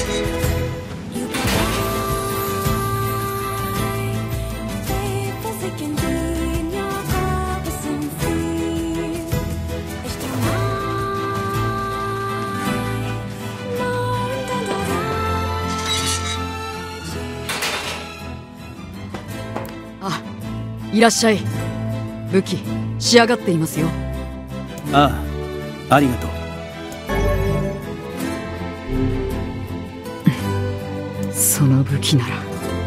いらっしゃい。武器仕上がっていますよ。 ああ、ありがとう。その武器なら。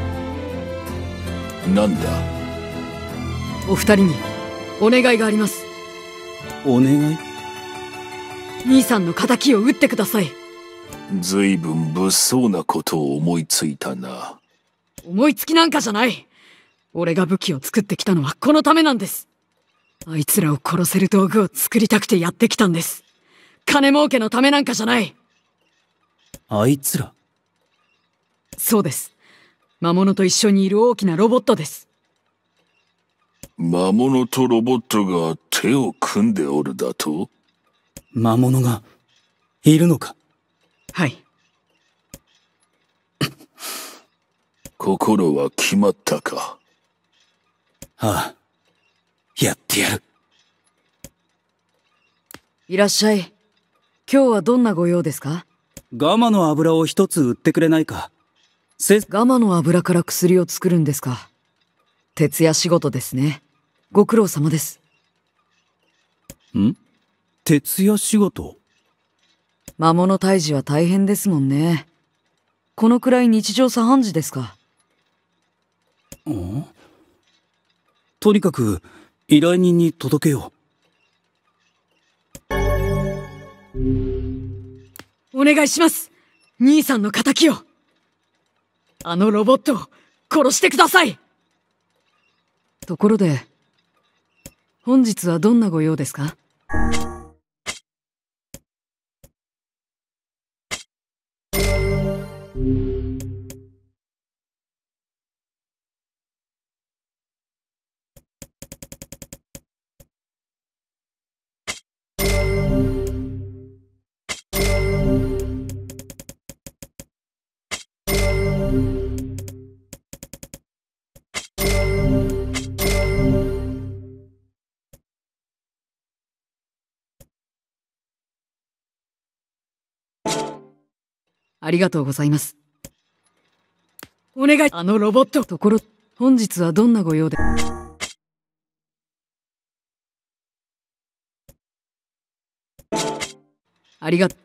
なんだ。 お二人にお願いがあります。 お願い？ 兄さんの仇を撃ってください。 ずいぶん物騒なことを思いついたな。 思いつきなんかじゃない。俺が武器を作ってきたのはこのためなんです。あいつらを殺せる道具を作りたくてやってきたんです。金儲けのためなんかじゃない。 あいつら？ そうです。魔物と一緒にいる大きなロボットです。 魔物とロボットが手を組んでおるだと？ 魔物がいるのか？ はい。 心は決まったか？ ああ、やってやる。 いらっしゃい。今日はどんなご用ですか？ ガマの油を一つ売ってくれないか。 ガマの油から薬を作るんですか。徹夜仕事ですね。ご苦労様です。 ん？徹夜仕事？ 魔物退治は大変ですもんね。このくらい日常茶飯事ですか？ ん？とにかく依頼人に届けよう。お願いします。兄さんの仇を。あのロボットを殺してください。ところで、本日はどんなご用ですか？ありがとうございます。お願い。あのロボット。本日はどんなご用で。ありがとう。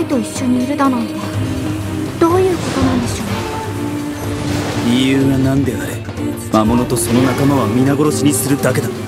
と一緒にいるだなんてどういうことなんでしょう。 理由が何であれ、魔物とその仲間は皆殺しにするだけだ。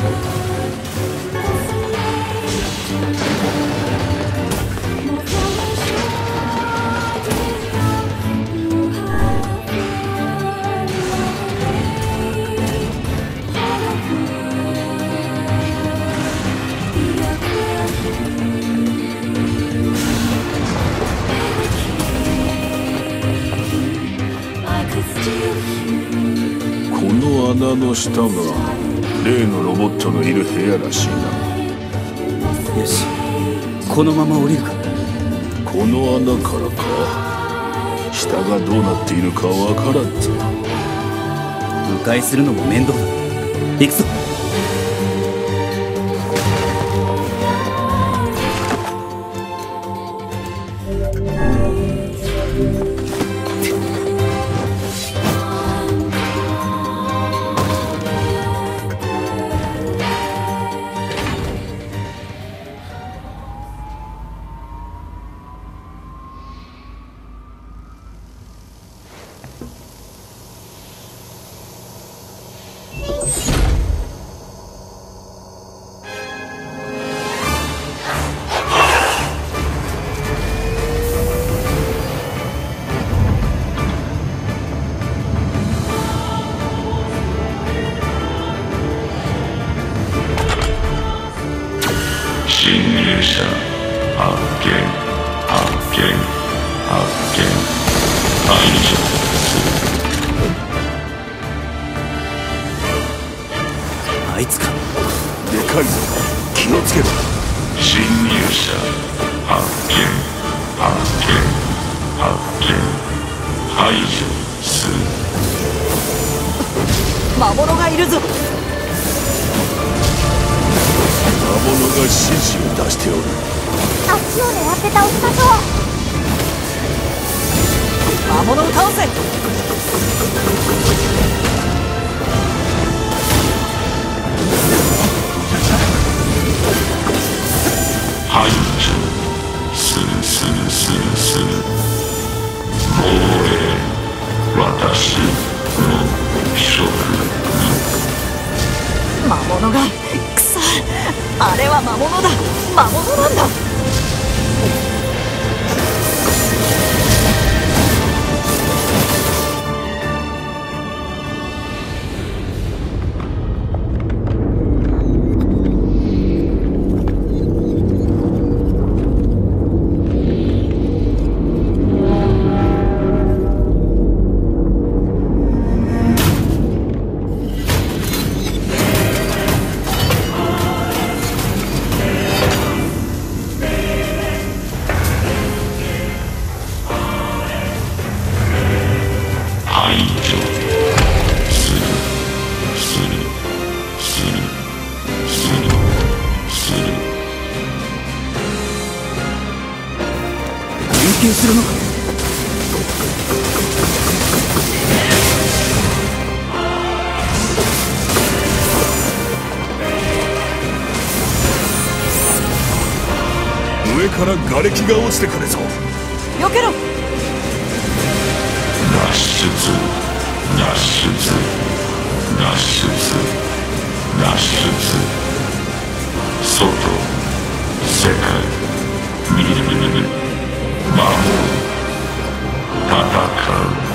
穴の下が例のロボットのいる部屋らしいな。 よし、このまま降りるか。 この穴からか。下がどうなっているかわからんぜ。 迂回するのも面倒だ。行くぞ。 あいつか。でかいぞ、気をつけろ。 侵入者発見発見発見、排除する。 魔物がいるぞ。 魔物が指示を出しておる。 あっちを狙って倒しましょう。 魔物を倒せ。 排除するするするする。防衛、私の職魔物がくそ、あれは魔物だ。魔物なんだ。 するのか。 上から瓦礫が落ちてくるぞ。 避けろ。 脱出脱出脱出脱出、外世界見る、守る、戦う。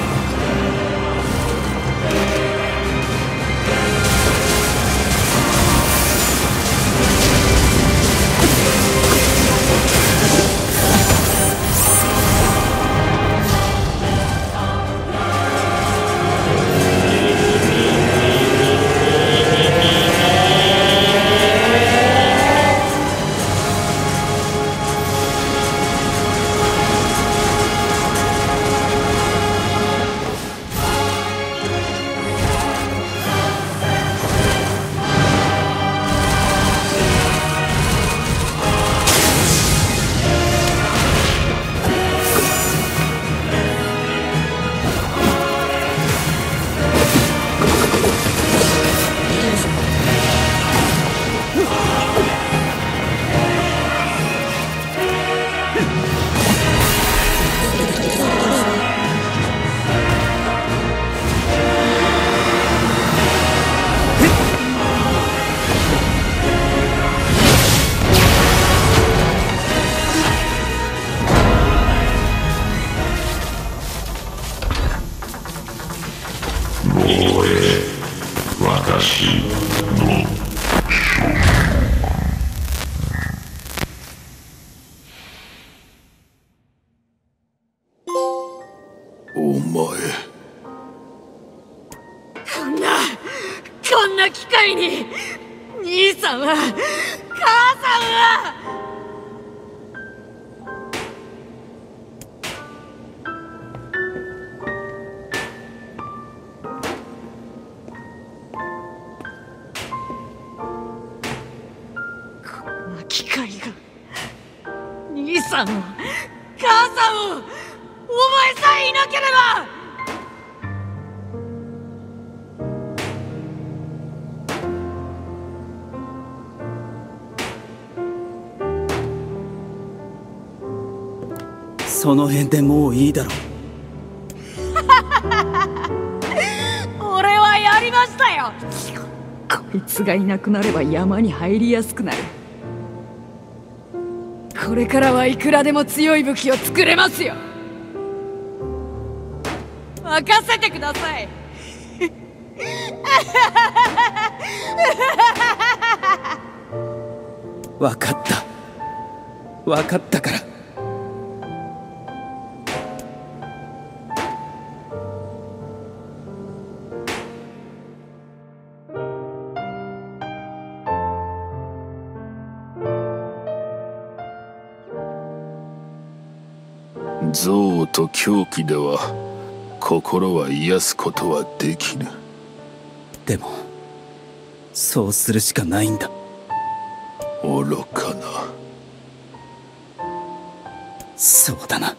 私のお前、 こんな機会に兄さんは、母さんは。こんな機会が、兄さんを、母さんを、お前さえいなければ。 その辺でもういいだろ。 俺はやりましたよ。こいつがいなくなれば山に入りやすくなる。これからはいくらでも強い武器を作れますよ。任せてください。 わかった。わかったから。 憎悪と狂気では心は癒すことはできぬ。 でもそうするしかないんだ。 愚かな。 そうだな。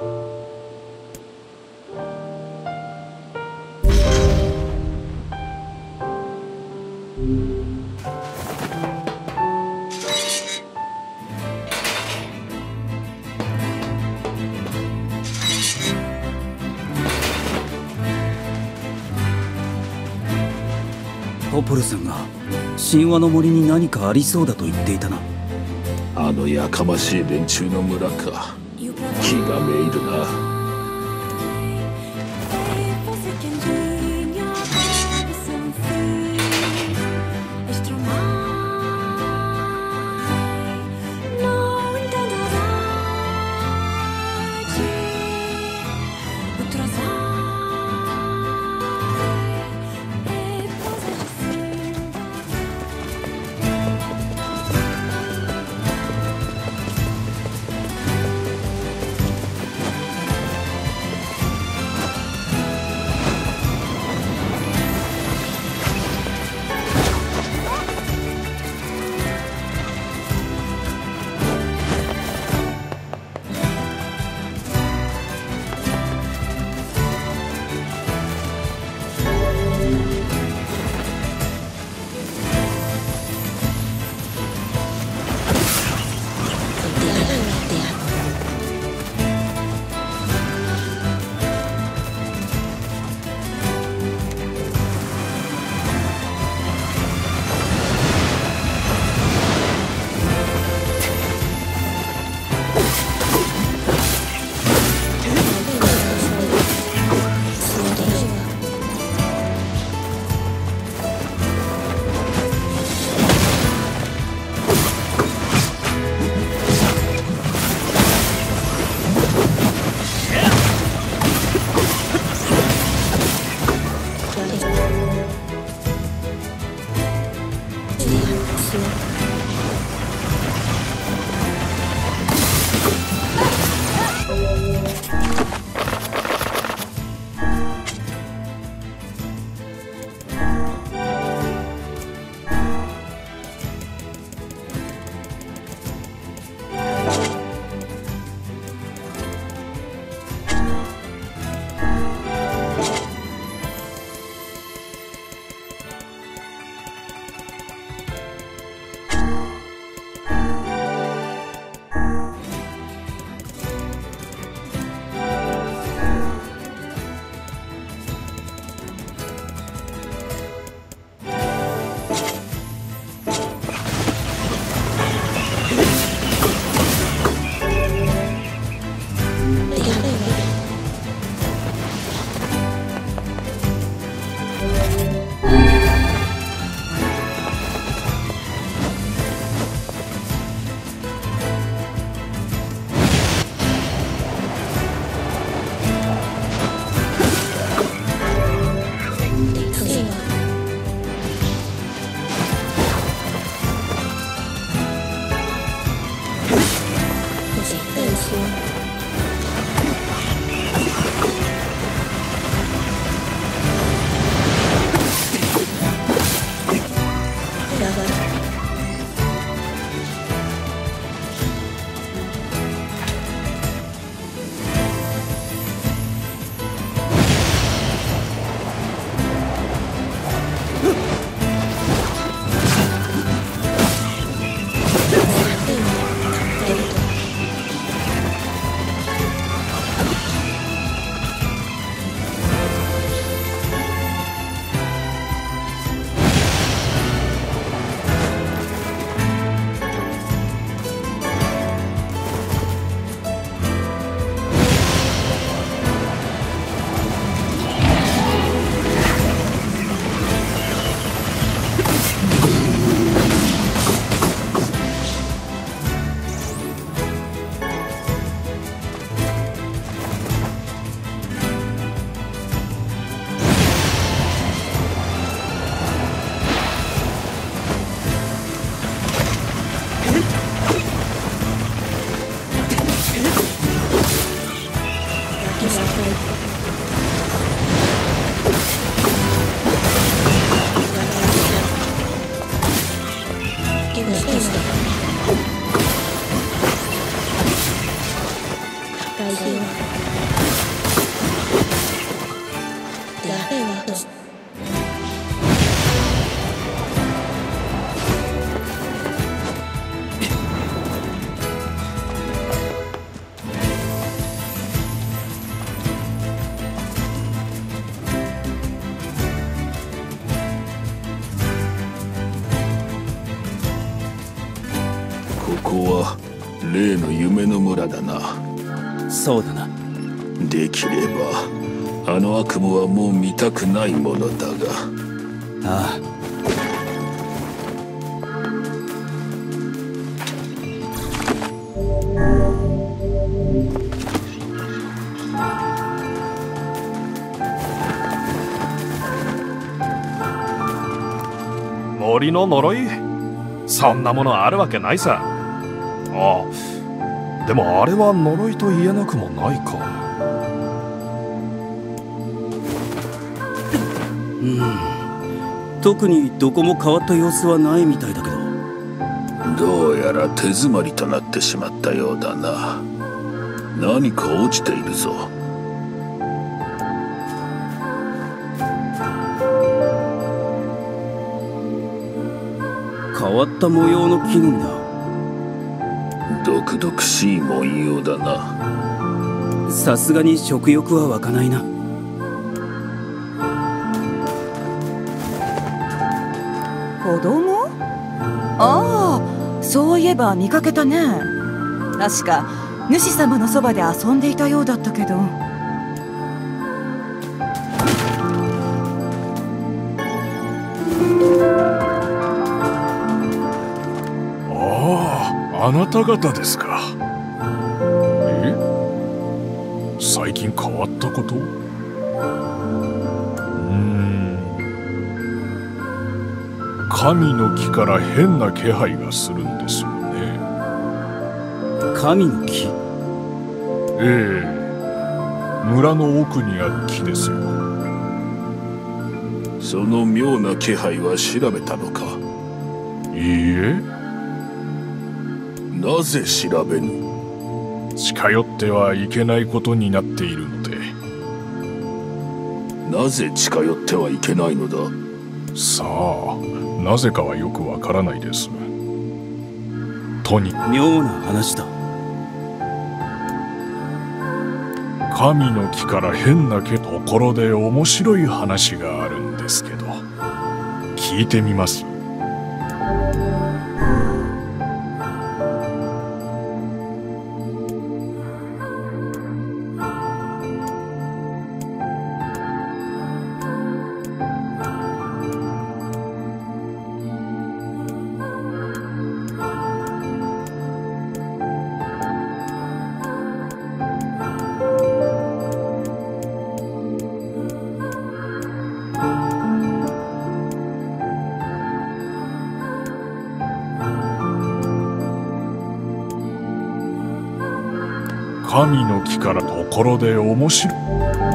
ポポルさんが神話の森に何かありそうだと言っていたな。 あのやかましい連中の村か。気がめいるな。 ここは例の夢の村だな。 そうだな。 できればあの悪夢はもう見たくないものだが。 ああ。 森の呪い？そんなものあるわけないさ。ああ、でもあれは呪いと言えなくもないか。 特にどこも変わった様子はないみたいだけど。 どうやら手詰まりとなってしまったようだな。何か落ちているぞ。 変わった模様の木の実だ。 毒々しい文様だな。 さすがに食欲は湧かないな。 子供？ああ、そういえば見かけたね。確か主様のそばで遊んでいたようだったけど。 あなた方ですか。最近変わったこと？神の木から変な気配がするんですよね。 神の木？ ええ、村の奥にある木ですよ。 その妙な気配は調べたのか？ いいえ。 なぜ調べぬ？ 近寄ってはいけないことになっているので。 なぜ近寄ってはいけないのだ？ さあ、なぜかはよくわからないです。とにかく妙な話だ。 神の木から変なところで面白い話があるんですけど、聞いてみます？神の木からところで面白い。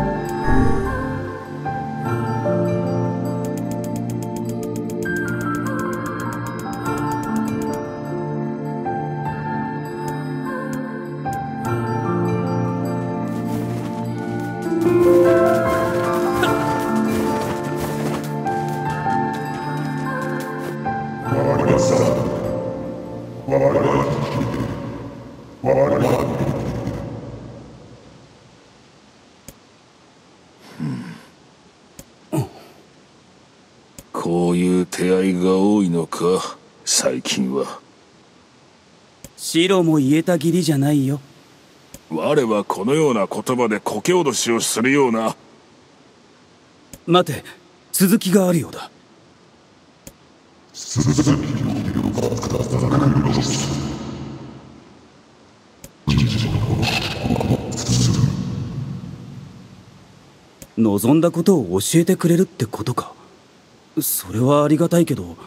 こういう手合いが多いのか、最近は。 白も言えた義理じゃないよ。 我はこのような言葉でこけ脅しをするような。 待て、続きがあるようだ。望んだことを教えてくれるってことか。それはありがたいけど。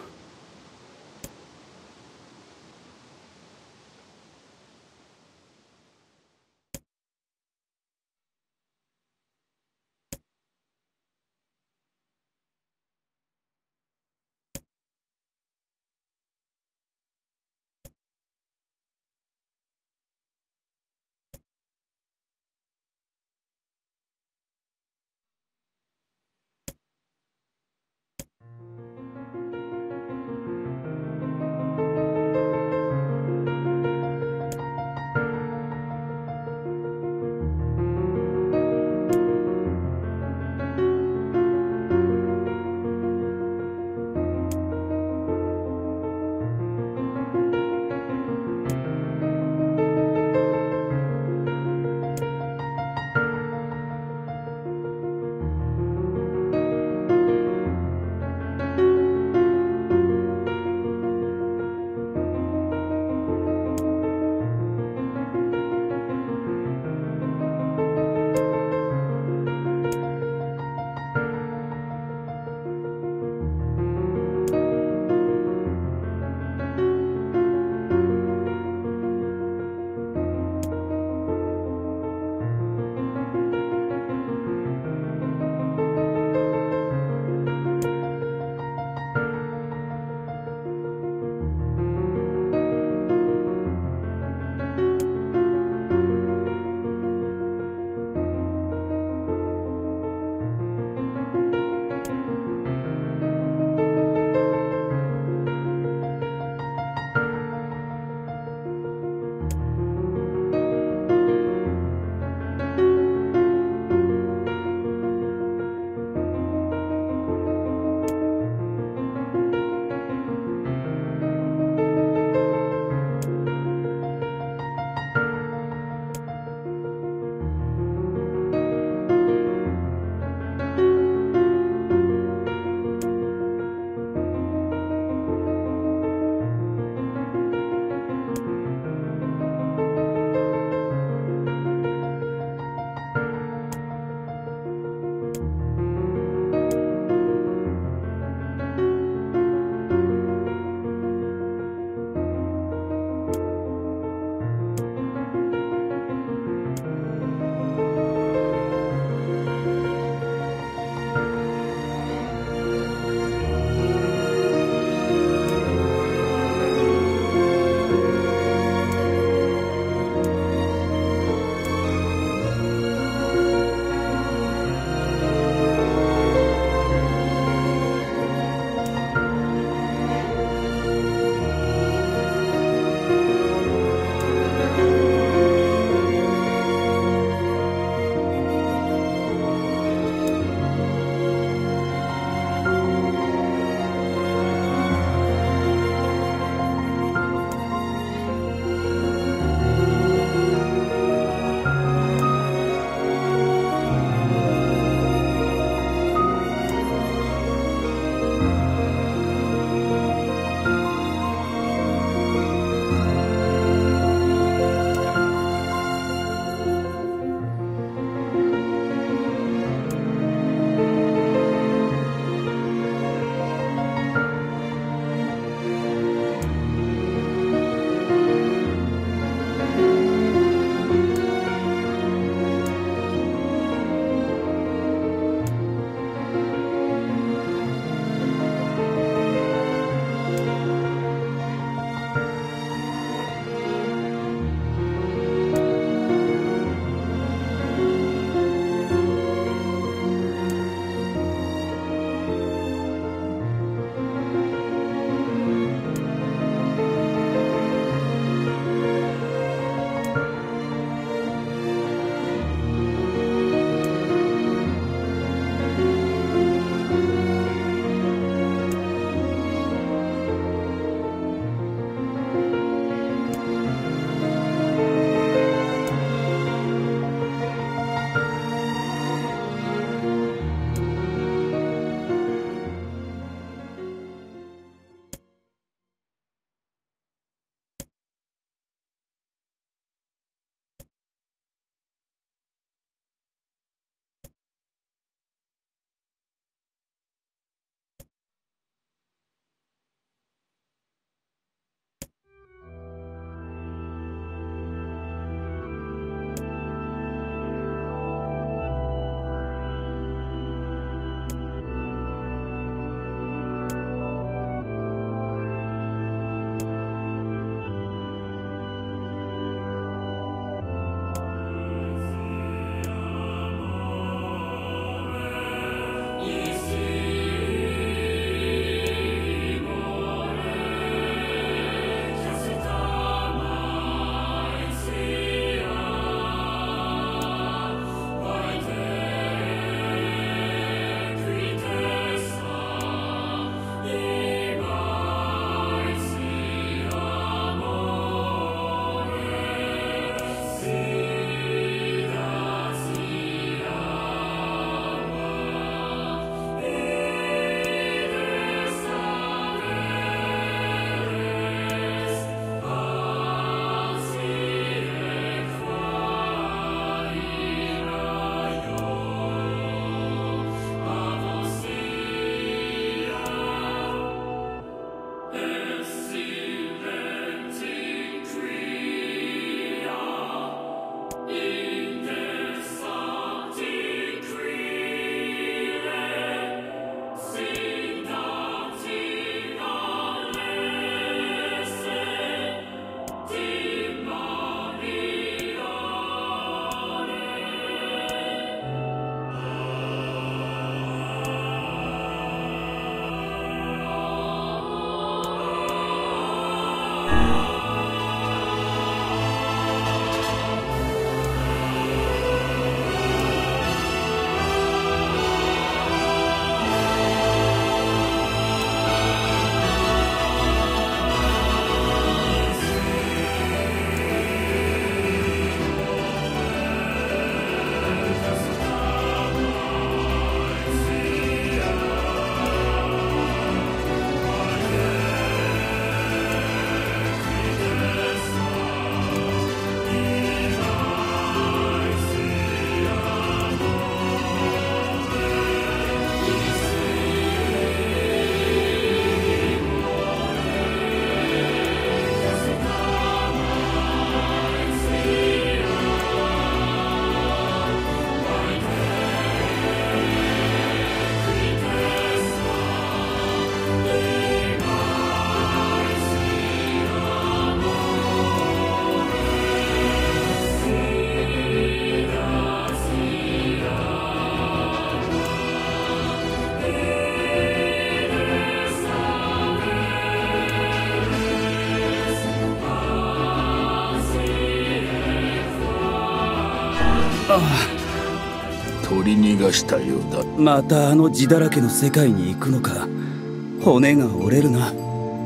取り逃がしたようだ。 またあの字だらけの世界に行くのか。骨が折れるな。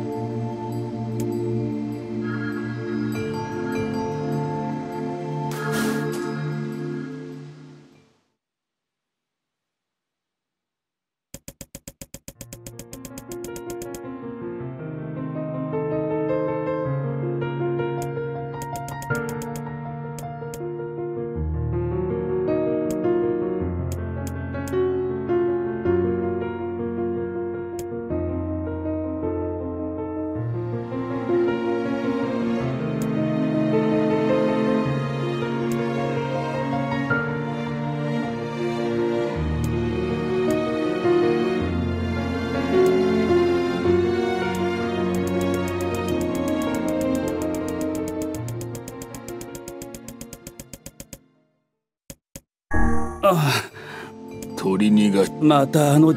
取り逃がまたあの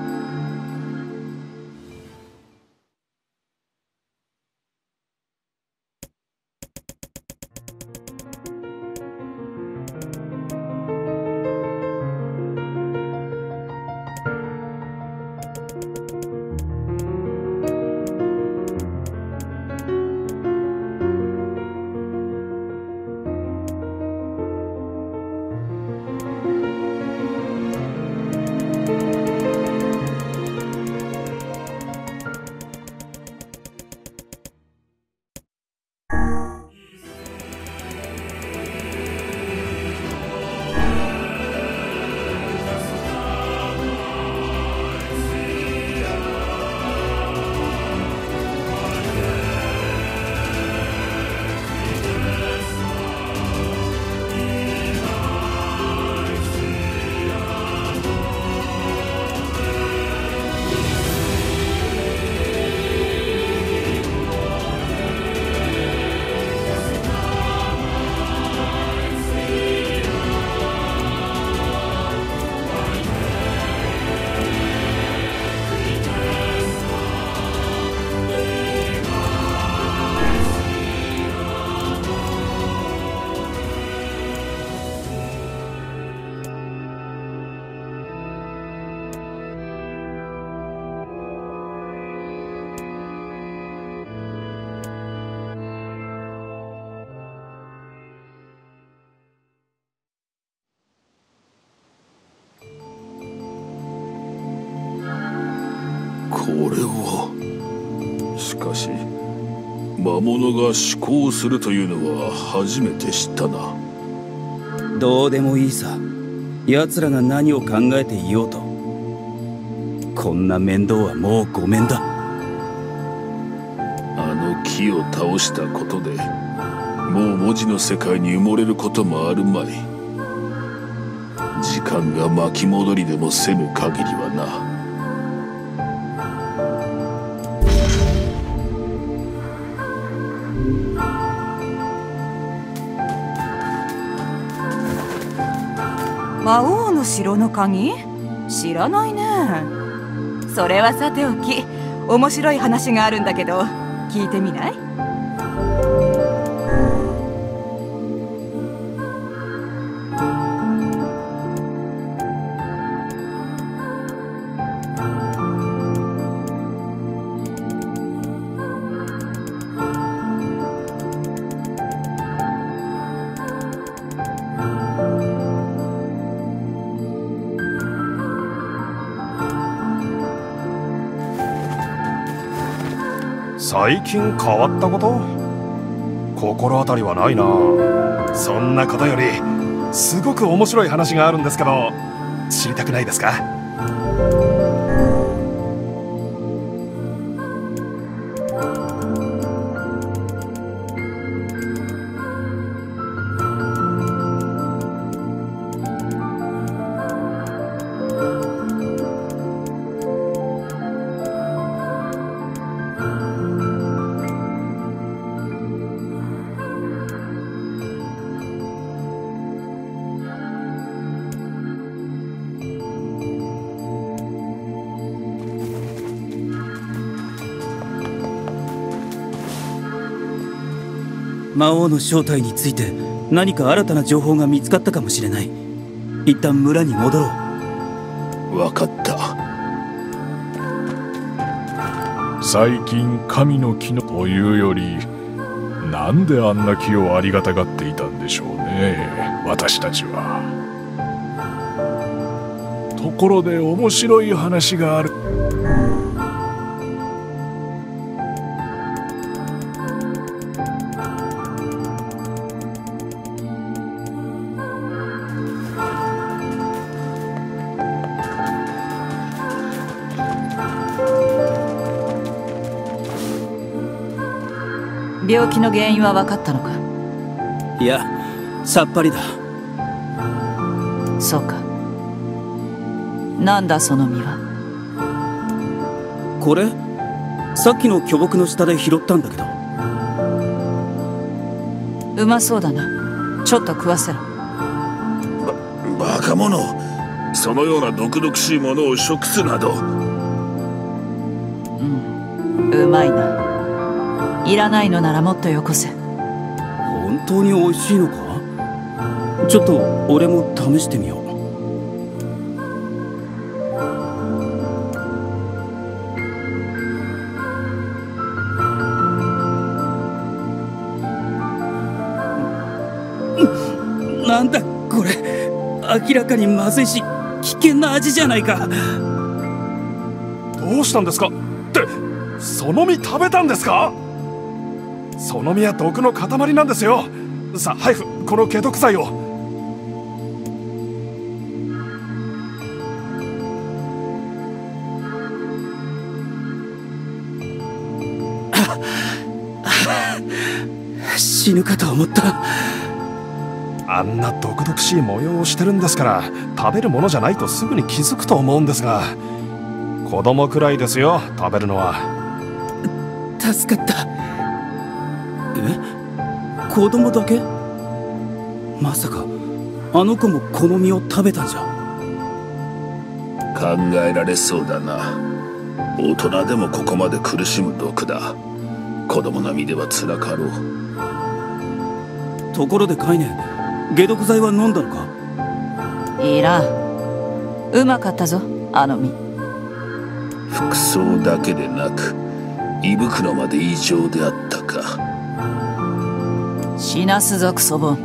これは。しかし魔物が思考するというのは初めて知ったな。 どうでもいいさ。奴らが何を考えていようと。こんな面倒はもうごめんだ。 あの木を倒したことでもう文字の世界に埋もれることもあるまい。時間が巻き戻りでもせぬ限りはな。 魔王の城の鍵？知らないね。それはさておき、面白い話があるんだけど、聞いてみない？ 最近変わったこと？心当たりはないな。そんなことよりすごく面白い話があるんですけど、知りたくないですか？ 魔王の正体について何か新たな情報が見つかったかもしれない。一旦村に戻ろう。 わかった。 最近神の木のというより、なんであんな木をありがたがっていたんでしょうね、私たちは。ところで面白い話がある。 病気の原因は分かったのか？ いや、さっぱりだ。 そうか。なんだその実は。 これさっきの巨木の下で拾ったんだけど。 うまそうだな。ちょっと食わせろ。 バカ者。そのような毒々しいものを食すなど。 うまいな。いらないのならもっとよこせ。 本当に美味しいのか？ちょっと俺も試してみよう。なんだこれ、明らかにまずいし危険な味じゃないか。 どうしたんですか？ってその実食べたんですか？その実は毒の塊なんですよ。さあ早くこの解毒剤を。 死ぬかと思った。 あんな毒々しい模様をしてるんですから、食べるものじゃないとすぐに気づくと思うんですが、子供くらいですよ、食べるのは。 助かった。子供だけ？まさかあの子もこの実を食べたんじゃ。 考えられそうだな。大人でもここまで苦しむ毒だ。子供の身では辛かろう。 ところでカイネ、解毒剤は飲んだのか？ いらん。うまかったぞ、あの実。 服装だけでなく胃袋まで異常であったか。 死なすぞクソボン。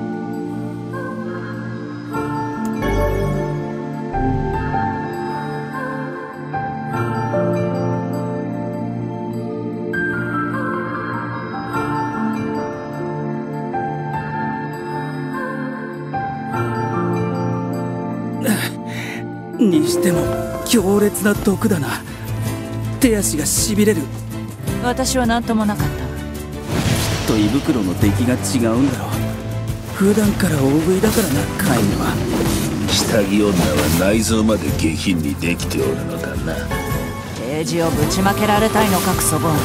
にしても強烈な毒だな。手足がしびれる。 私は何ともなかった。 きっと胃袋の出来が違うんだろう。普段から大食いだからな、カイネは。 下着女は内臓まで下品にできておるのだな。 ケージをぶちまけられたいのかクソボン。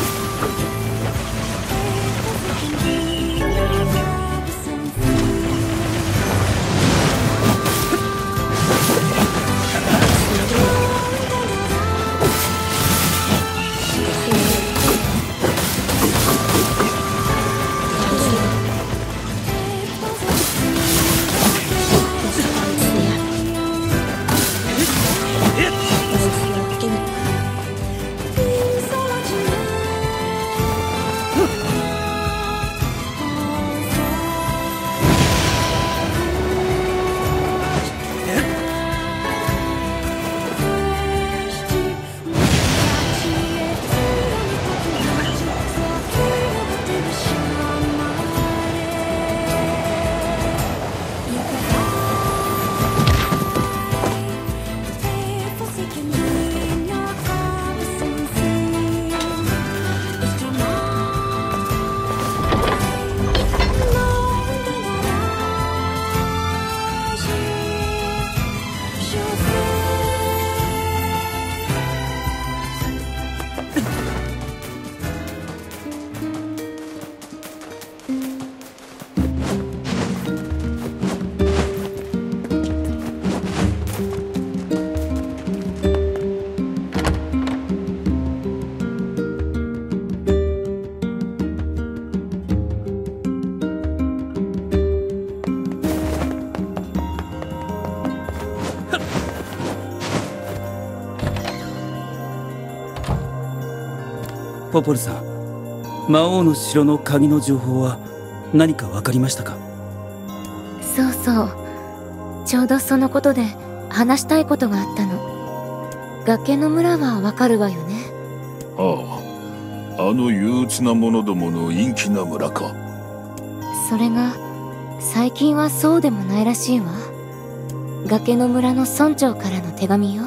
ポポルさん、魔王の城の鍵の情報は何か分かりましたか？ そうそう。ちょうどそのことで話したいことがあったの。崖の村はわかるわよね。 ああ、あの憂鬱な者どもの陰気な村か。 それが最近はそうでもないらしいわ。崖の村の村長からの手紙よ。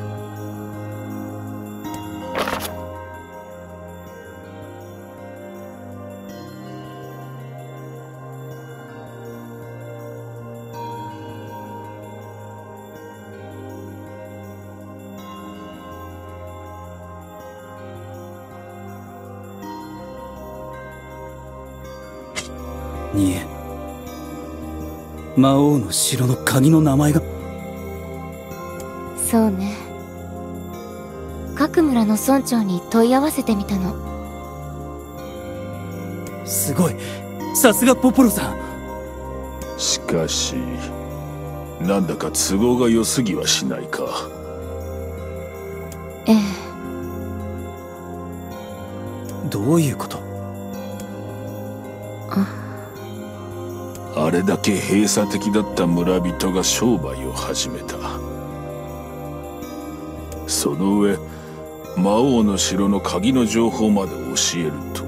にえ、魔王の城の鍵の名前が。 そうね。各村の村長に問い合わせてみたの。 すごい、さすがポポロさん。 しかしなんだか都合が良すぎはしないか。 ええ。 どういうこと？ あれだけ閉鎖的だった村人が商売を始めた。その上魔王の城の鍵の情報まで教えると。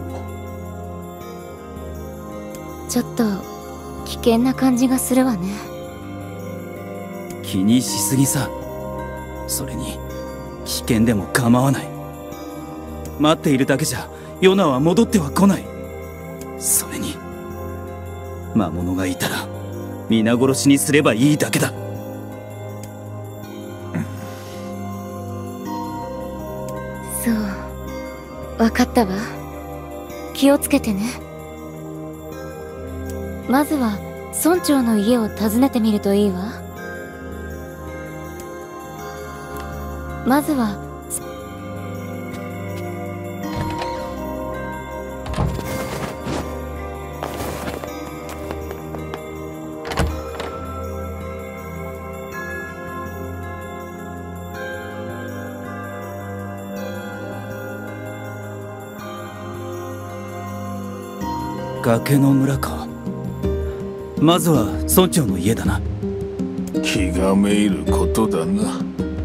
ちょっと危険な感じがするわね。 気にしすぎさ。それに危険でも構わない。待っているだけじゃヨナは戻っては来ない。それに魔物がいたら皆殺しにすればいいだけだ。 そう、分かったわ。気をつけてね。まずは村長の家を訪ねてみるといいわ。まずは崖の村か。まずは村長の家だな。 気がめいることだな。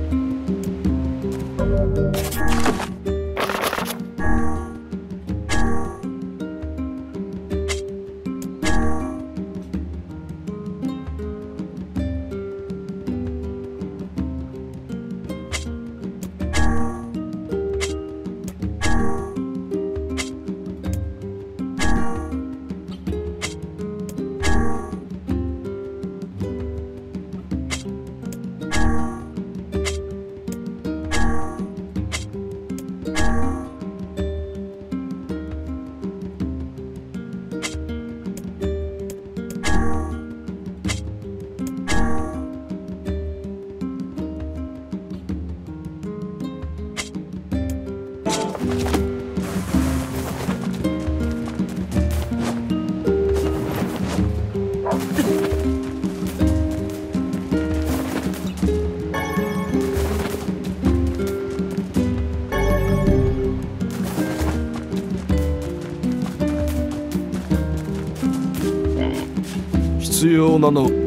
必要なの。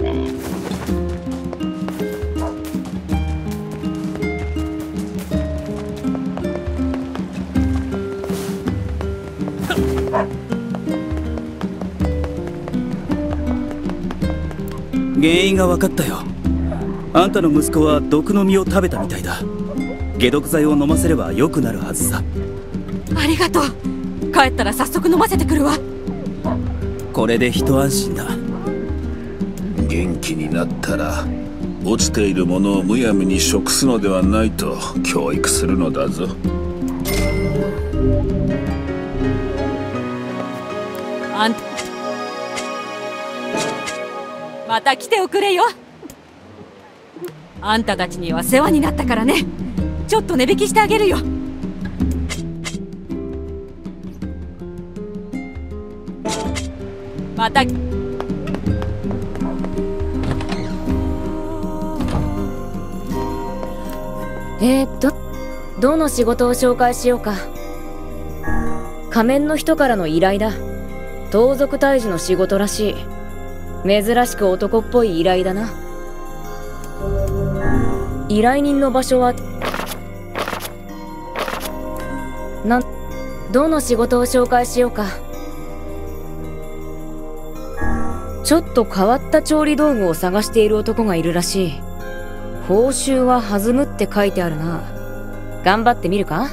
原因が分かったよ。あんたの息子は毒の実を食べたみたいだ。解毒剤を飲ませれば良くなるはずさ。 ありがとう。帰ったら早速飲ませてくるわ。 これで一安心だ。 元気になったら落ちているものをむやみに食すのではないと教育するのだぞ。 あんまた来ておくれよ。あんたたちには世話になったからね。ちょっと値引きしてあげるよ。またどの仕事を紹介しようか。 仮面の人からの依頼だ。盗賊退治の仕事らしい。珍しく男っぽい依頼だな。依頼人の場所はどの仕事を紹介しようか。ちょっと変わった調理道具を探している男がいるらしい。報酬は弾むって書いてあるな。頑張ってみるか。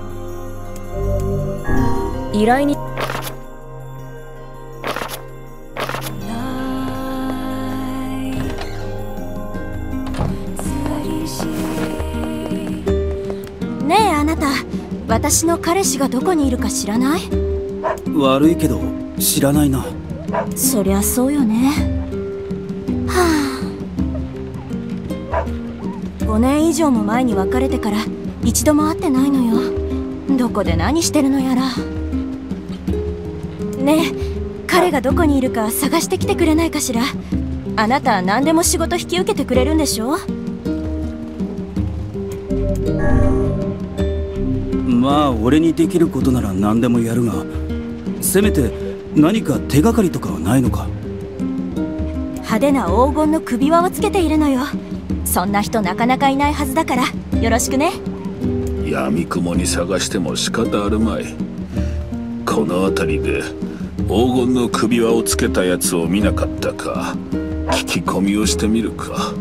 依頼にねえあなた、私の彼氏がどこにいるか知らない？ 悪いけど知らないな。 そりゃそうよね。はあ、5年以上も前に別れてから一度も会ってないのよ。どこで何してるのやら。ねえ、彼がどこにいるか探してきてくれないかしら。あなたは何でも仕事引き受けてくれるんでしょ？ まあ俺にできることなら何でもやるが、せめて何か手がかりとかはないのか。 派手な黄金の首輪をつけているのよ。そんな人なかなかいないはずだからよろしくね。 闇雲に探しても仕方あるまい。この辺りで黄金の首輪をつけたやつを見なかったか、聞き込みをしてみるか。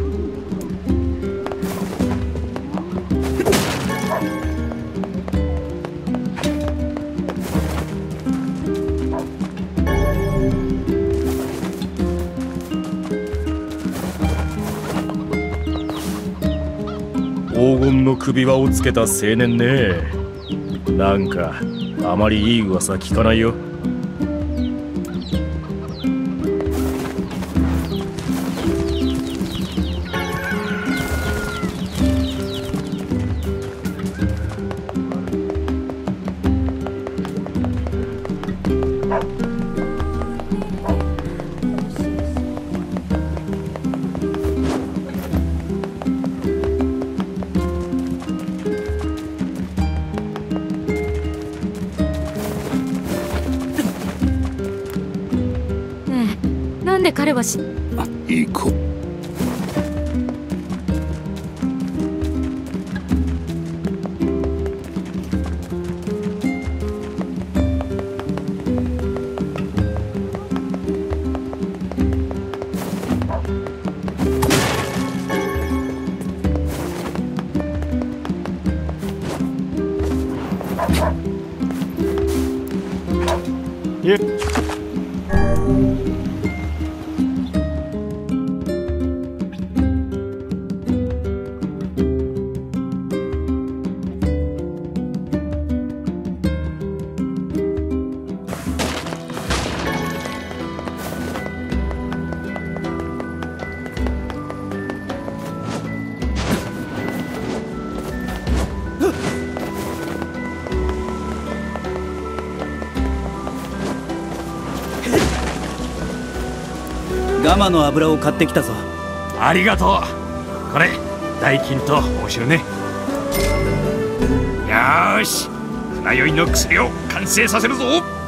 黄金の首輪をつけた青年ね。なんかあまりいい噂聞かないよ。 なんで彼は行こう。 ガマの油を買ってきたぞ。 ありがとう。これ代金と報酬ね。よーし、船酔いの薬を完成させるぞ。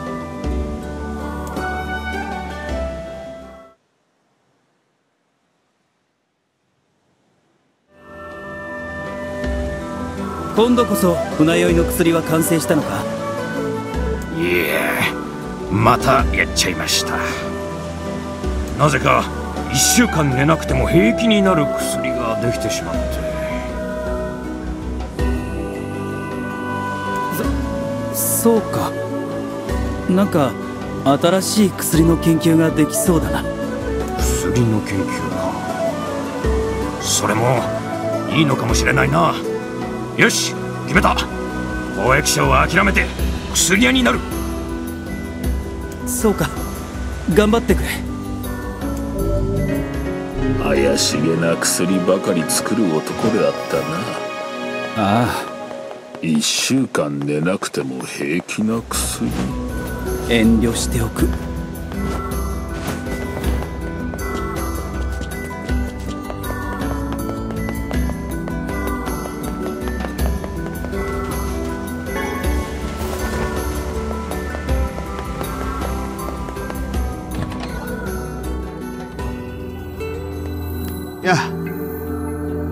今度こそ船酔いの薬は完成したのか？ いえ、またやっちゃいました。なぜか1週間寝なくても平気になる薬ができてしまって。 そうか。なんか新しい薬の研究ができそうだな。 薬の研究か。それもいいのかもしれないな。よし、決めた。貿易商は諦めて薬屋になる。 そうか、頑張ってくれ。 怪しげな薬ばかり作る男であったな。 ああ、 1週間寝なくても平気な薬。 遠慮しておく。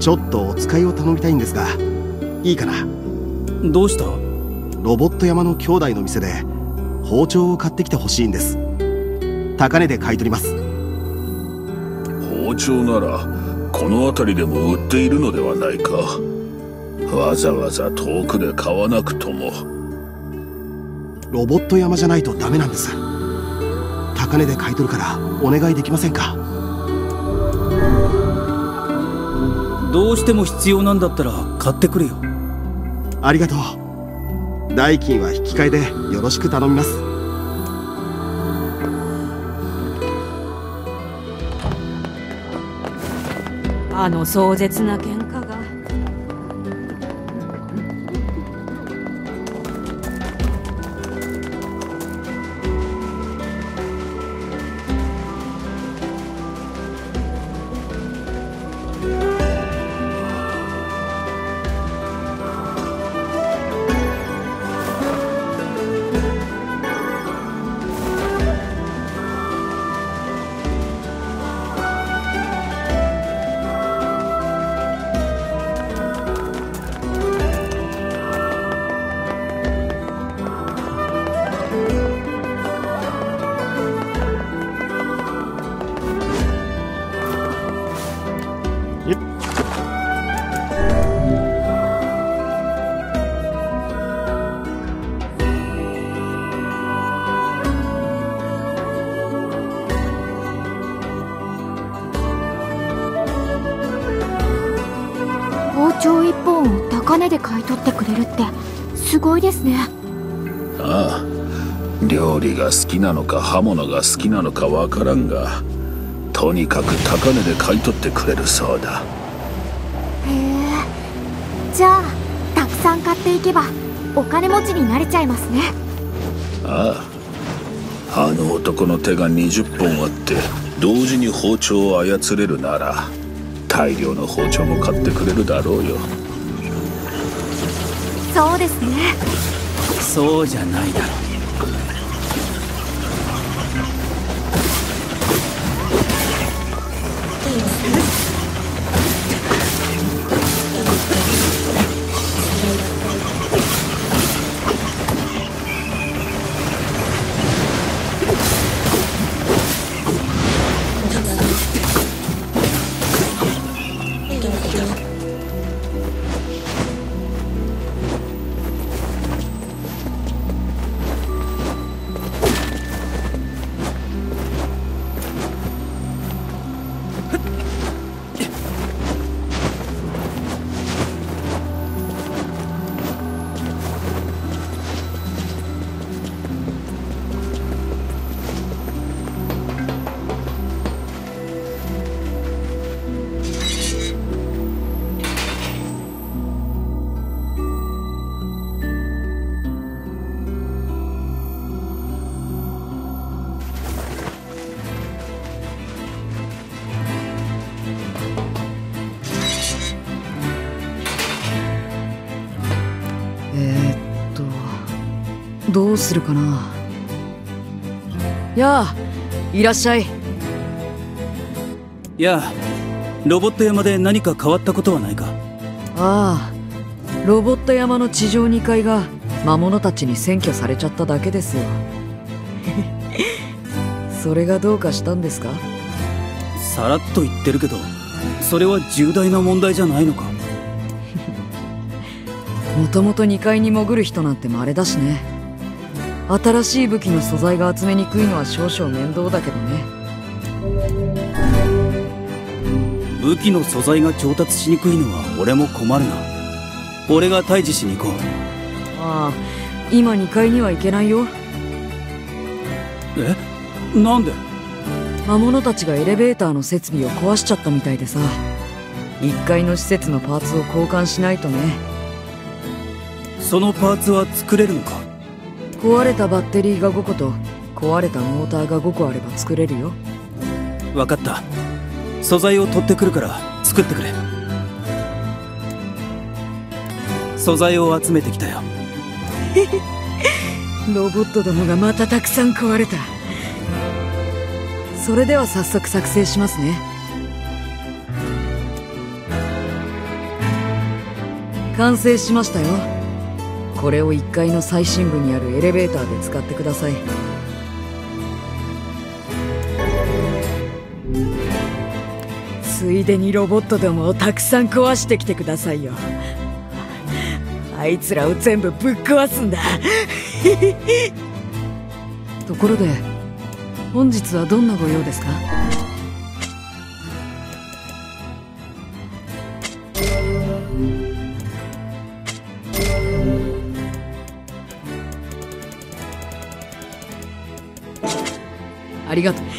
ちょっとお使いを頼みたいんですが、いいかな？ どうした？ ロボット山の兄弟の店で包丁を買ってきてほしいんです。高値で買い取ります。 包丁ならこの辺りでも売っているのではないか。わざわざ遠くで買わなくとも。 ロボット山じゃないとダメなんです。高値で買い取るからお願いできませんか？ どうしても必要なんだったら買ってくれよ。 ありがとう。代金は引き換えでよろしく頼みます。 あの壮絶な喧嘩が。 包丁一本を高値で買い取ってくれるってすごいですね。 ああ、料理が好きなのか刃物が好きなのかわからんが、とにかく高値で買い取ってくれるそうだ。 へえ、じゃあたくさん買っていけばお金持ちになれちゃいますね。 ああ、あの男の手が20本あって同時に包丁を操れるなら大量の包丁も買ってくれるだろうよ。 そうですね。 そうじゃないだろう。 どうするかな。やあ、いらっしゃい。 やあ、ロボット山で何か変わったことはないか？ ああ、ロボット山の地上2階が魔物たちに占拠されちゃっただけですよ。それがどうかしたんですか？ さらっと言ってるけど、それは重大な問題じゃないのか？ もともと2階に潜る人なんて稀だしね。新しい武器の素材が集めにくいのは少々面倒だけどね。 武器の素材が調達しにくいのは俺も困るな。俺が退治しに行こう。 ああ、今2階には行けないよ。 え？なんで？ 魔物たちがエレベーターの設備を壊しちゃったみたいでさ、1階の施設のパーツを交換しないとね。 そのパーツは作れるのか？ 壊れたバッテリーが5個と壊れたモーターが5個あれば作れるよ。 分かった。素材を取ってくるから作ってくれ。素材を集めてきたよ。 ロボットどもがまたたくさん壊れた。それでは早速作成しますね。 完成しましたよ。これを1階の最深部にあるエレベーターで使ってください。ついでにロボットどもをたくさん壊してきてくださいよ。あいつらを全部ぶっ壊すんだ。ところで本日はどんなご用ですか？ありがとう。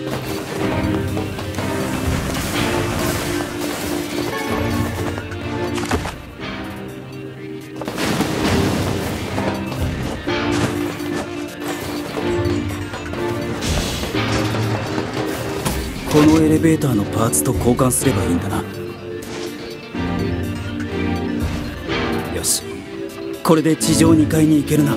このエレベーターのパーツと交換すればいいんだな。よし、これで地上2階に行けるな。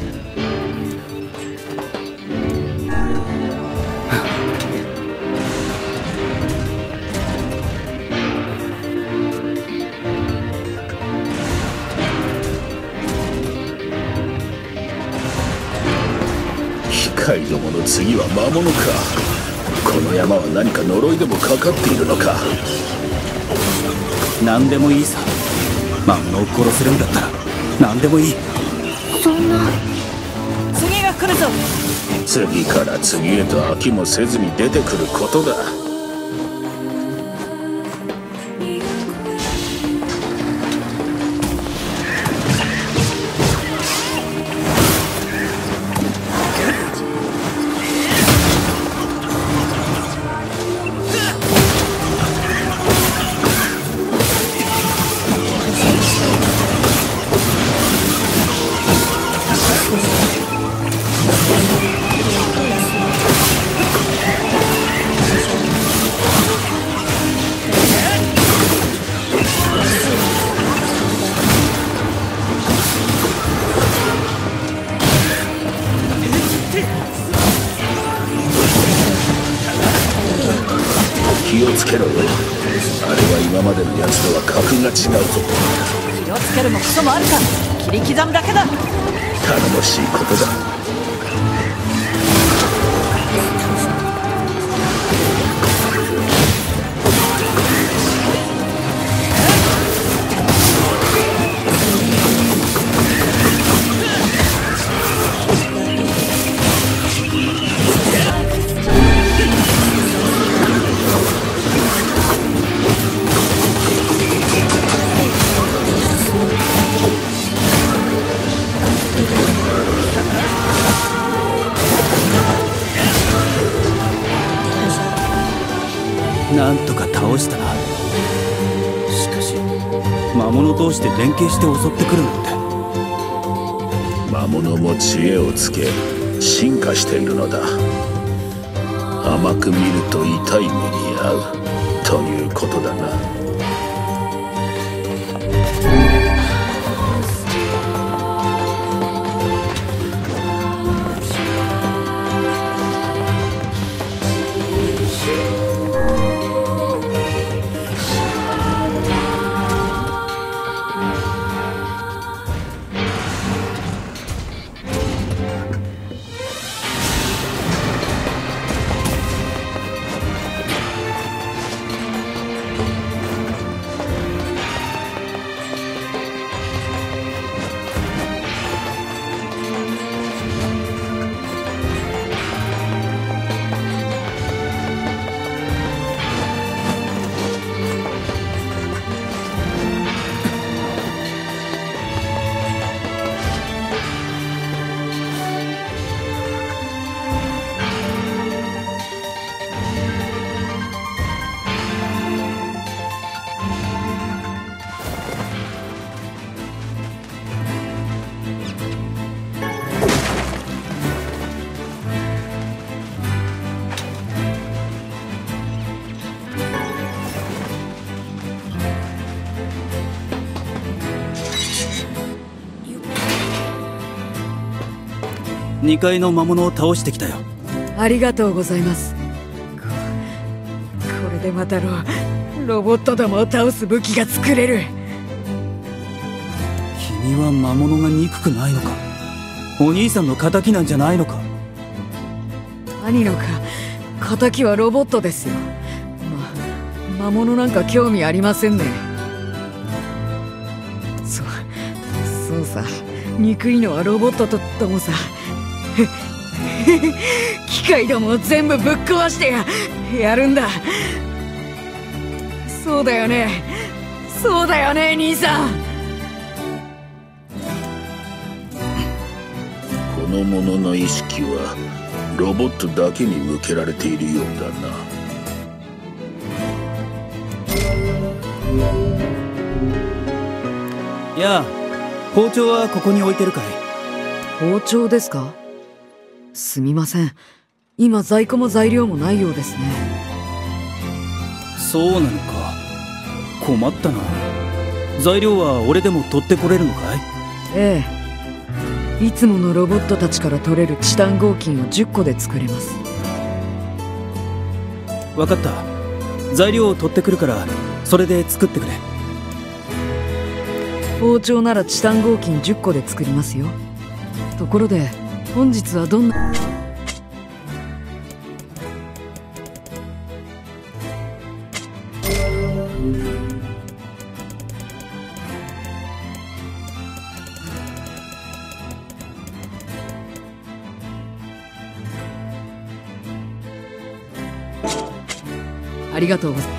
機械どもの次は魔物か。この山は何か呪いでもかかっているのか。 何でもいいさ。魔物を殺せるんだったら何でもいい。 そんな。 次が来るぞ。 次から次へと飽きもせずに出てくることだ。気をつけろよ。あれは今までのやつとは格が違うぞ。 気をつけるもクソもあるか。切り刻むだけだ。 頼もしいことだ。 なんとか倒したな。しかし魔物同士で連携して襲ってくるなんて。 魔物も知恵をつけ進化しているのだ。甘く見ると痛い目に遭うということだな。 2階の魔物を倒してきたよ。 ありがとうございます。これでまたロボットどもを倒す武器が作れる。 君は魔物が憎くないのか。お兄さんの仇なんじゃないのか。 兄の仇はロボットですよ。魔物なんか興味ありませんね。そうさ、憎いのはロボットともさ。機械どもを全部ぶっ壊してやるんだ。そうだよね、そうだよね、兄さん。 この者の意識はロボットだけに向けられているようだな。 やあ、包丁はここに置いてるかい？ 包丁ですか？すみません。今在庫も材料もないようですね。 そうなのか。困ったな。材料は俺でも取ってこれるのかい？ ええ。いつものロボットたちから取れるチタン合金を10個で作れます。 わかった。材料を取ってくるからそれで作ってくれ。 包丁ならチタン合金10個で作りますよ。ところで本日はどんな…ありがとうございます。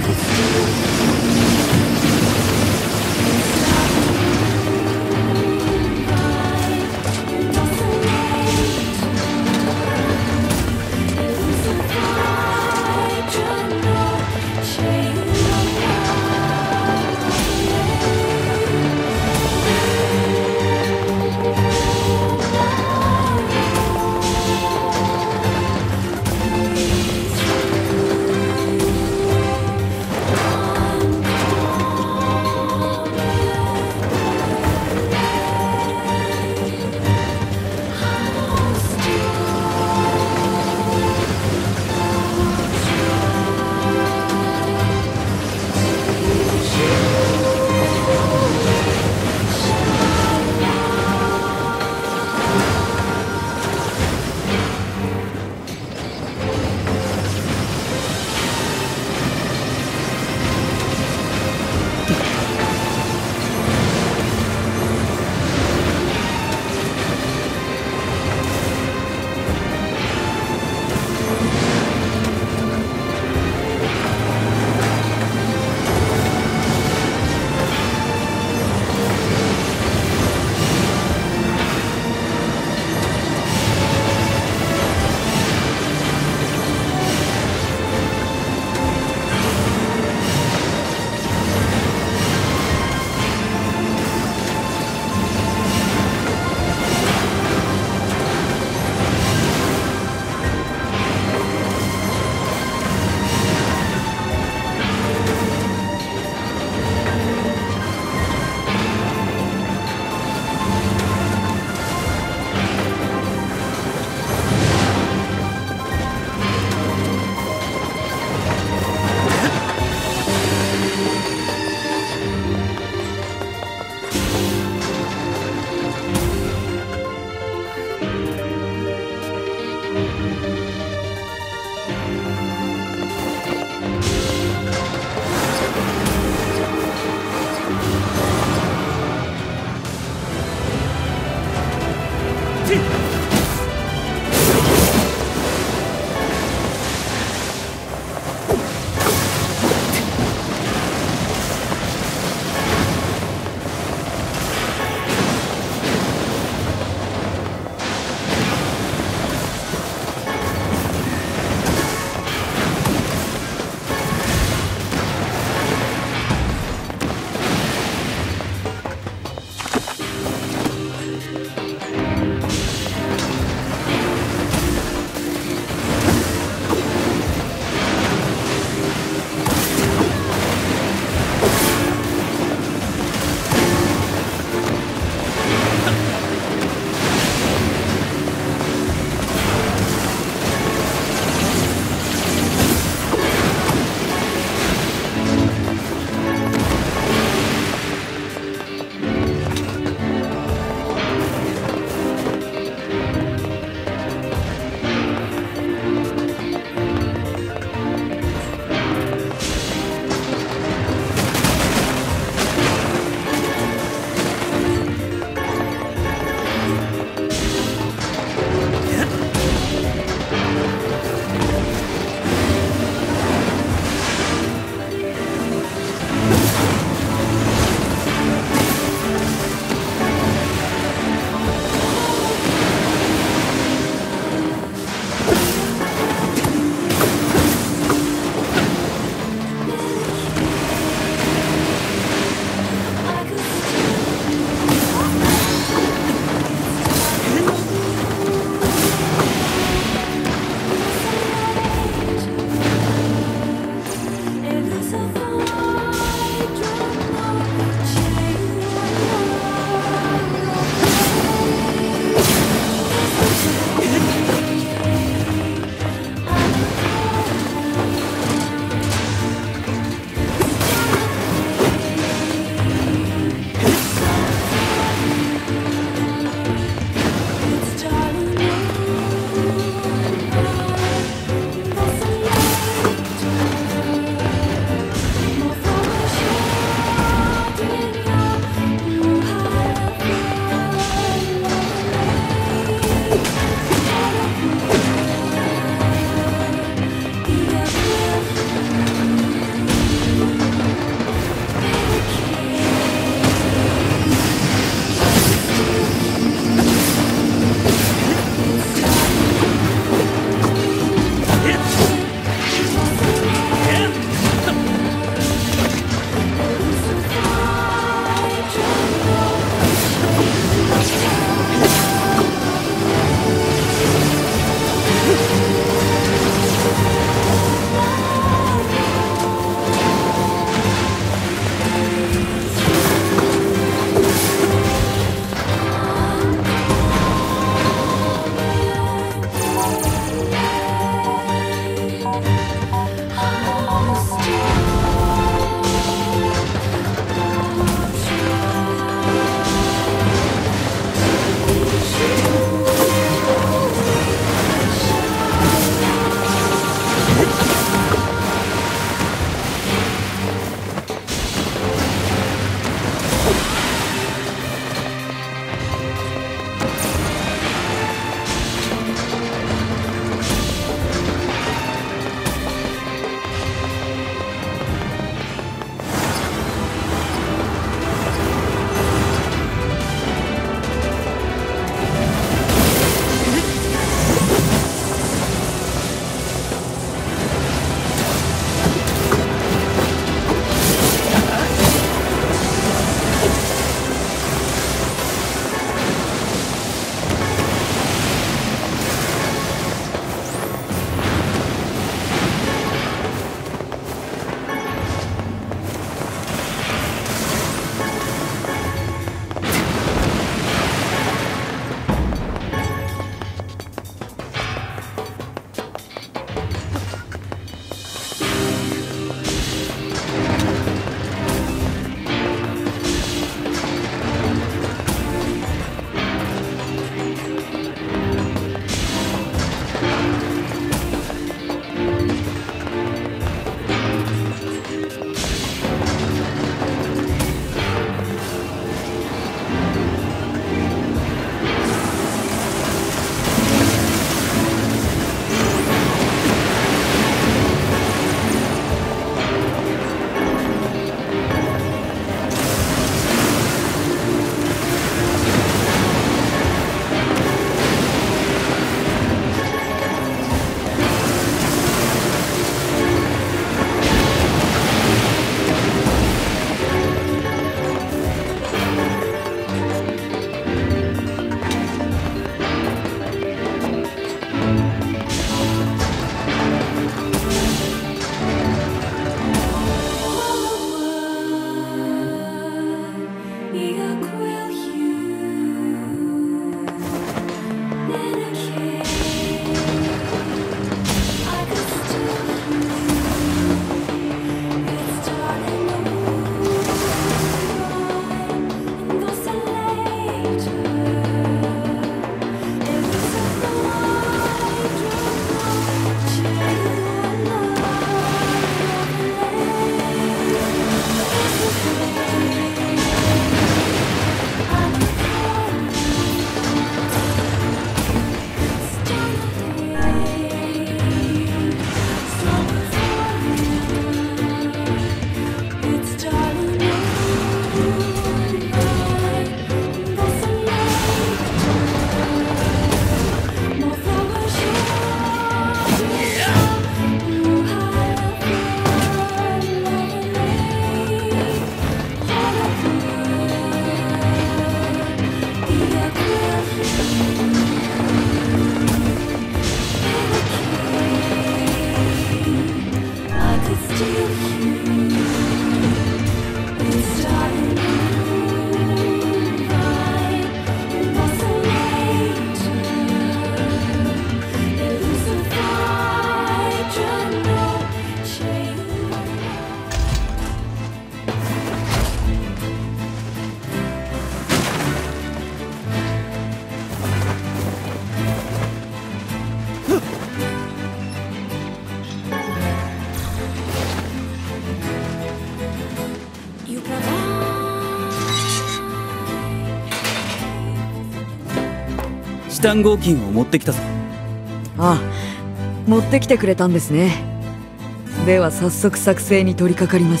チタン合金を持ってきたぞ。 ああ、持ってきてくれたんですね。では早速作成に取り掛かります。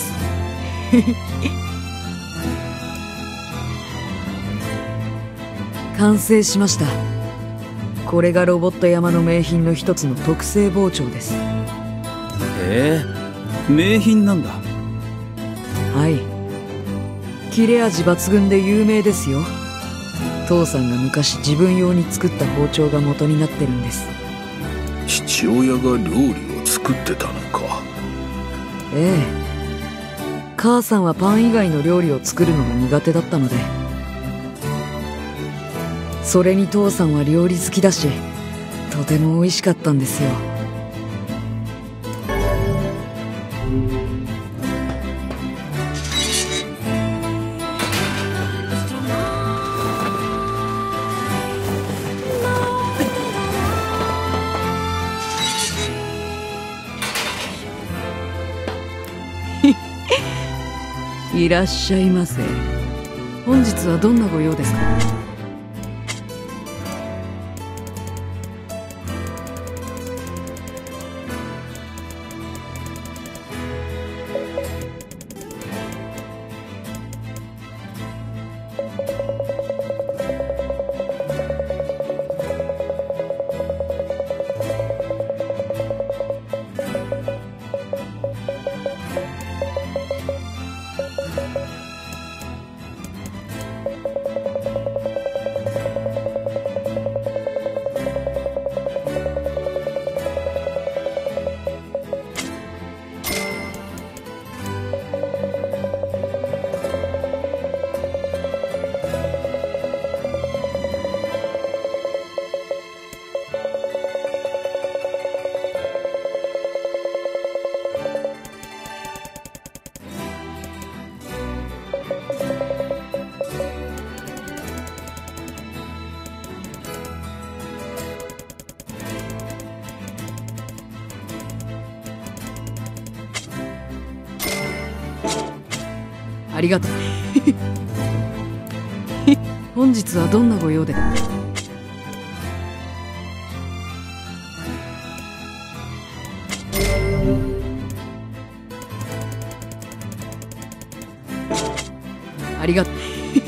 完成しました。これがロボット山の名品の一つの特製包丁です。 へえ、名品なんだ。 はい、切れ味抜群で有名ですよ。父さんが昔自分用に作った包丁が元になってるんです。 父親が料理を作ってたのか。 ええ、母さんはパン以外の料理を作るのが苦手だったので、それに父さんは料理好きだし、とても美味しかったんですよ。いらっしゃいませ。本日はどんなご用ですか？ありがとう。本日はどんなご用で？ありがとう。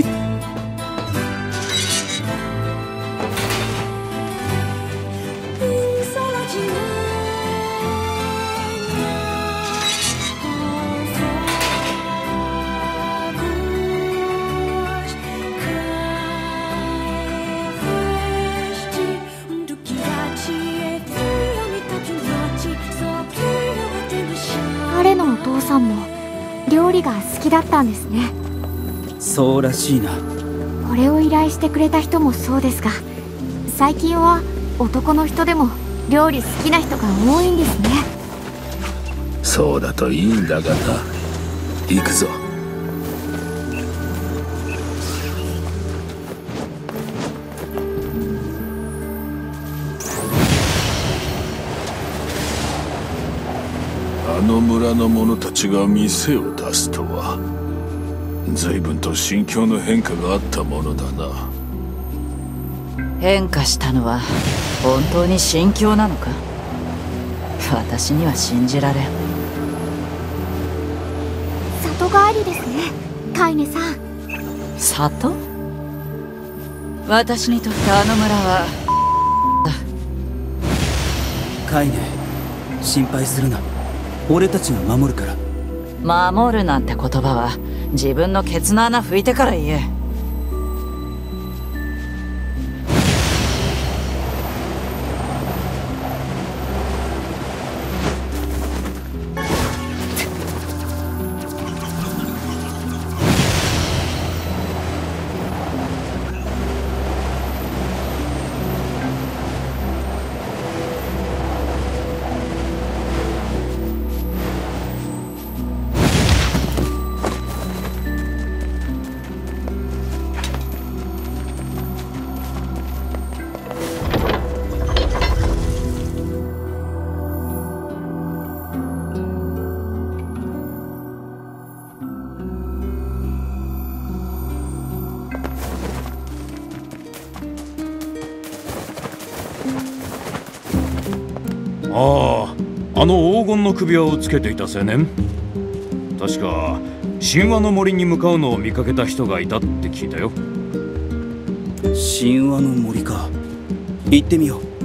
彼のお父さんも料理が好きだったんですね。 そうらしいな。 これを依頼してくれた人もそうですが、最近は男の人でも料理好きな人が多いんですね。 そうだといいんだがな。行くぞ。あの村の者たちが店を出すとは、随分と心境の変化があったものだな。 変化したのは本当に心境なのか？私には信じられん。 里帰りですね、カイネさん。 里？私にとってあの村はカイネ、心配するな。俺たちが守るから。 守るなんて言葉は自分のケツの穴拭いてから言え。 はあの黄金の首輪をつけていた青年？確か神話の森に向かうのを見かけた人がいたって聞いたよ。 神話の森か。行ってみよう。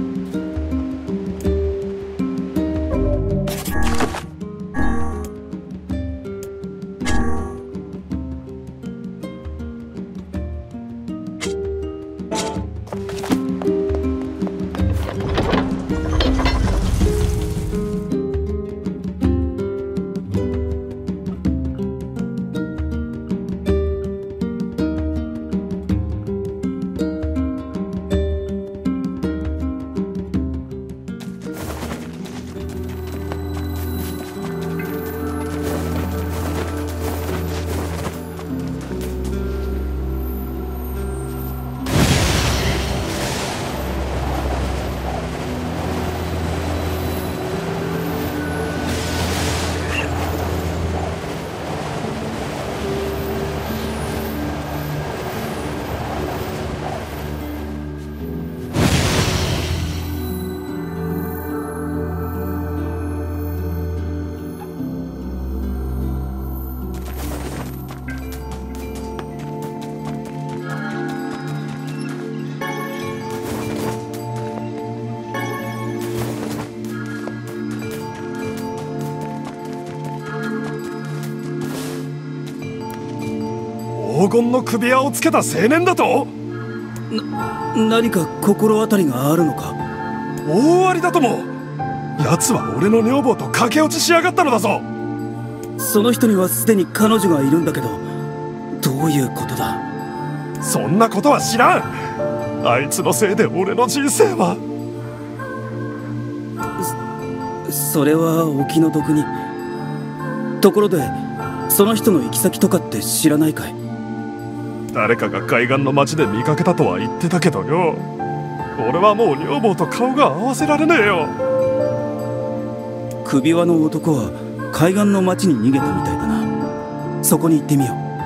黄金の首輪をつけた青年だと？ 何か心当たりがあるのか？ 大ありだとも。奴は俺の女房と駆け落ちしやがったのだぞ。 その人にはすでに彼女がいるんだけど、どういうことだ？ そんなことは知らん。あいつのせいで俺の人生は。 それはお気の毒に。ところでその人の行き先とかって知らないかい？ 誰かが海岸の町で見かけたとは言ってたけどよ、俺はもう女房と顔が合わせられねえよ。 首輪の男は海岸の町に逃げたみたいだな。そこに行ってみよう。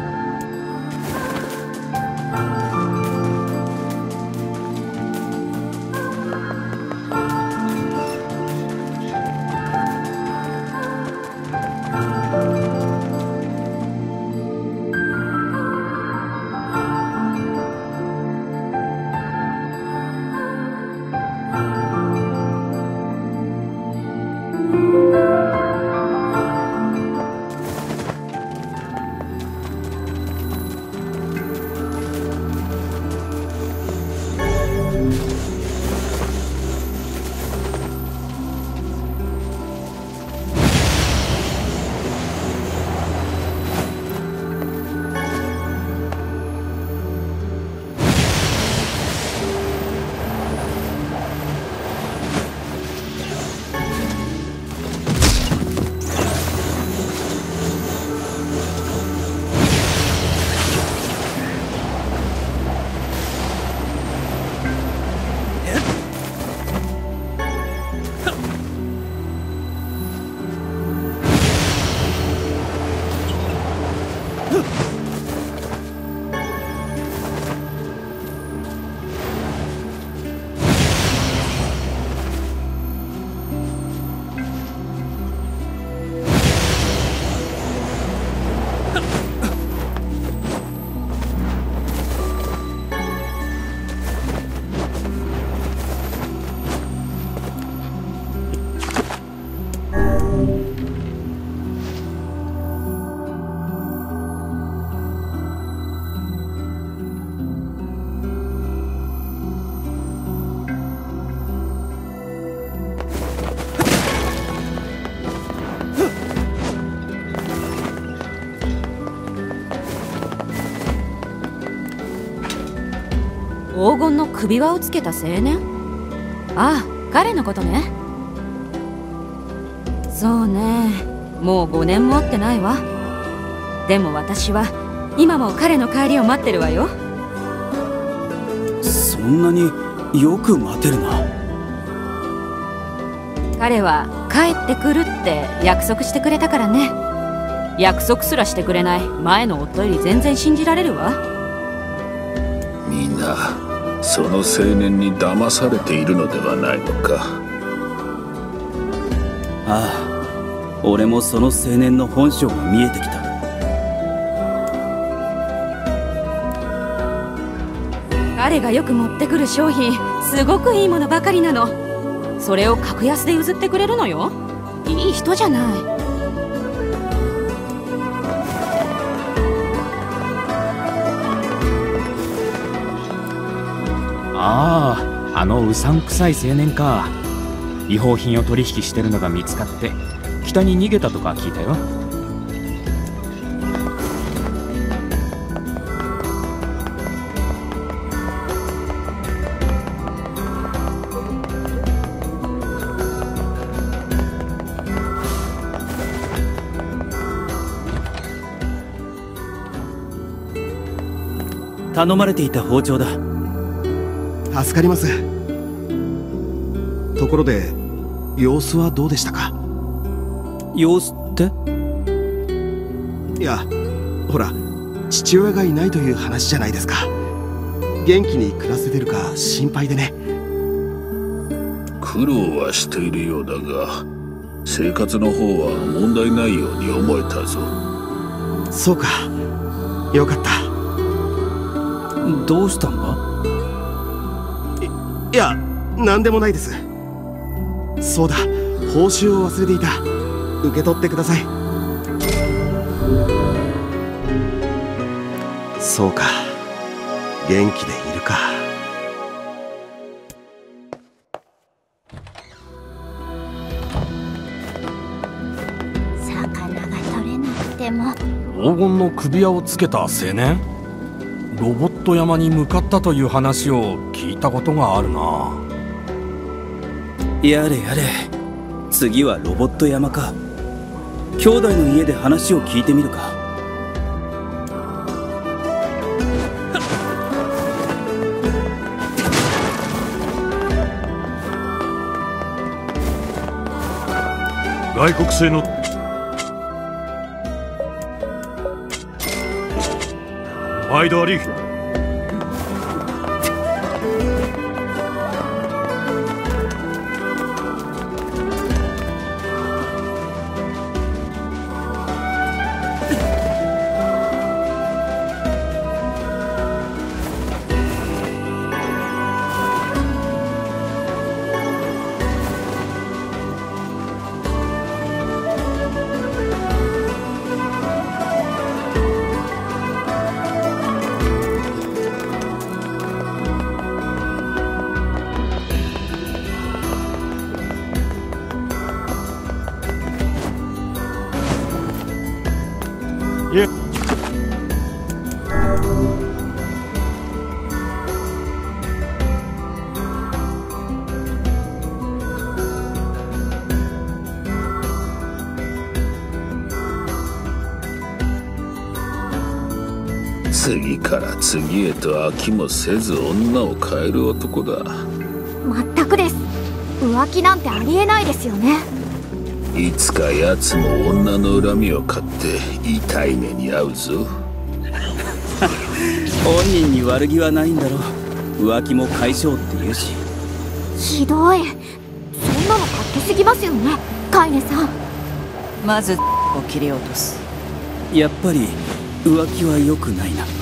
黄金の首輪をつけた青年？ああ、彼のことね。そうね、もう5年も会ってないわ。でも私は今も彼の帰りを待ってるわよ。 そんなによく待てるな。 彼は帰ってくるって約束してくれたからね。約束すらしてくれない前の夫より全然信じられるわ。 みんなその青年に騙されているのではないのか。 ああ、俺もその青年の本性が見えてきた。 彼がよく持ってくる商品、すごくいいものばかりなの。それを格安で譲ってくれるのよ。いい人じゃない。 ああ、あのうさんくさい青年か。違法品を取引してるのが見つかって北に逃げたとか聞いたよ。 頼まれていた包丁だ。 助かります。ところで様子はどうでしたか？ 様子って？ いや、ほら、父親がいないという話じゃないですか。元気に暮らせてるか心配でね。 苦労はしているようだが、生活の方は問題ないように思えたぞ。 そうか、よかった。 どうしたんだ？ いや、何でもないです。そうだ、報酬を忘れていた。受け取ってください。そうか、元気でいるか。 魚が取れなくても。 黄金の首輪をつけた青年？ロボット山に向かったという話を聞いたことがあるな。 やれやれ、次はロボット山か。兄弟の家で話を聞いてみるか。 外国製の毎度あり。 次から次へと飽きもせず女を変える男だ。 全くです。浮気なんてありえないですよね。 いつか奴も女の恨みを買って痛い目に遭うぞ。 本人に悪気はないんだろう。浮気も解消って言うし。 ひどい。そんなの勝手すぎますよね、カイネさん。 まずを切り落とす。 やっぱり浮気は良くないな。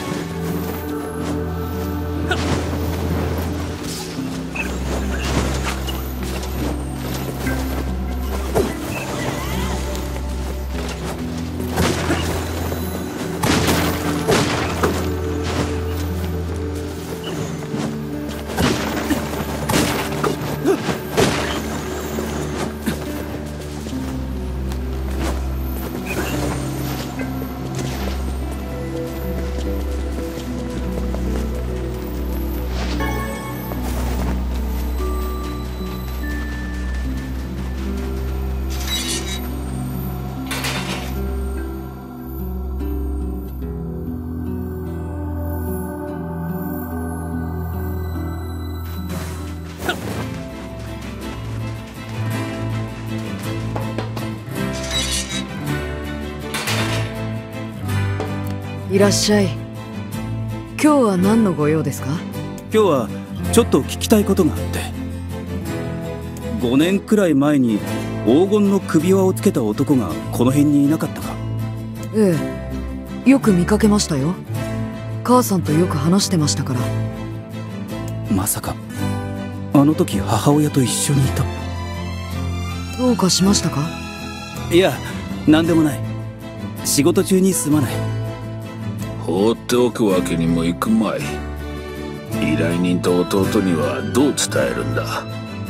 いらっしゃい。今日は何のご用ですか？ 今日はちょっと聞きたいことがあって。5年くらい前に黄金の首輪をつけた男がこの辺にいなかったか？ ええ、よく見かけましたよ。母さんとよく話してましたから。 まさかあの時母親と一緒にいた？ どうかしましたか？ いや、何でもない。仕事中にすまない。 放っておくわけにもいくまい。依頼人と弟にはどう伝えるんだ？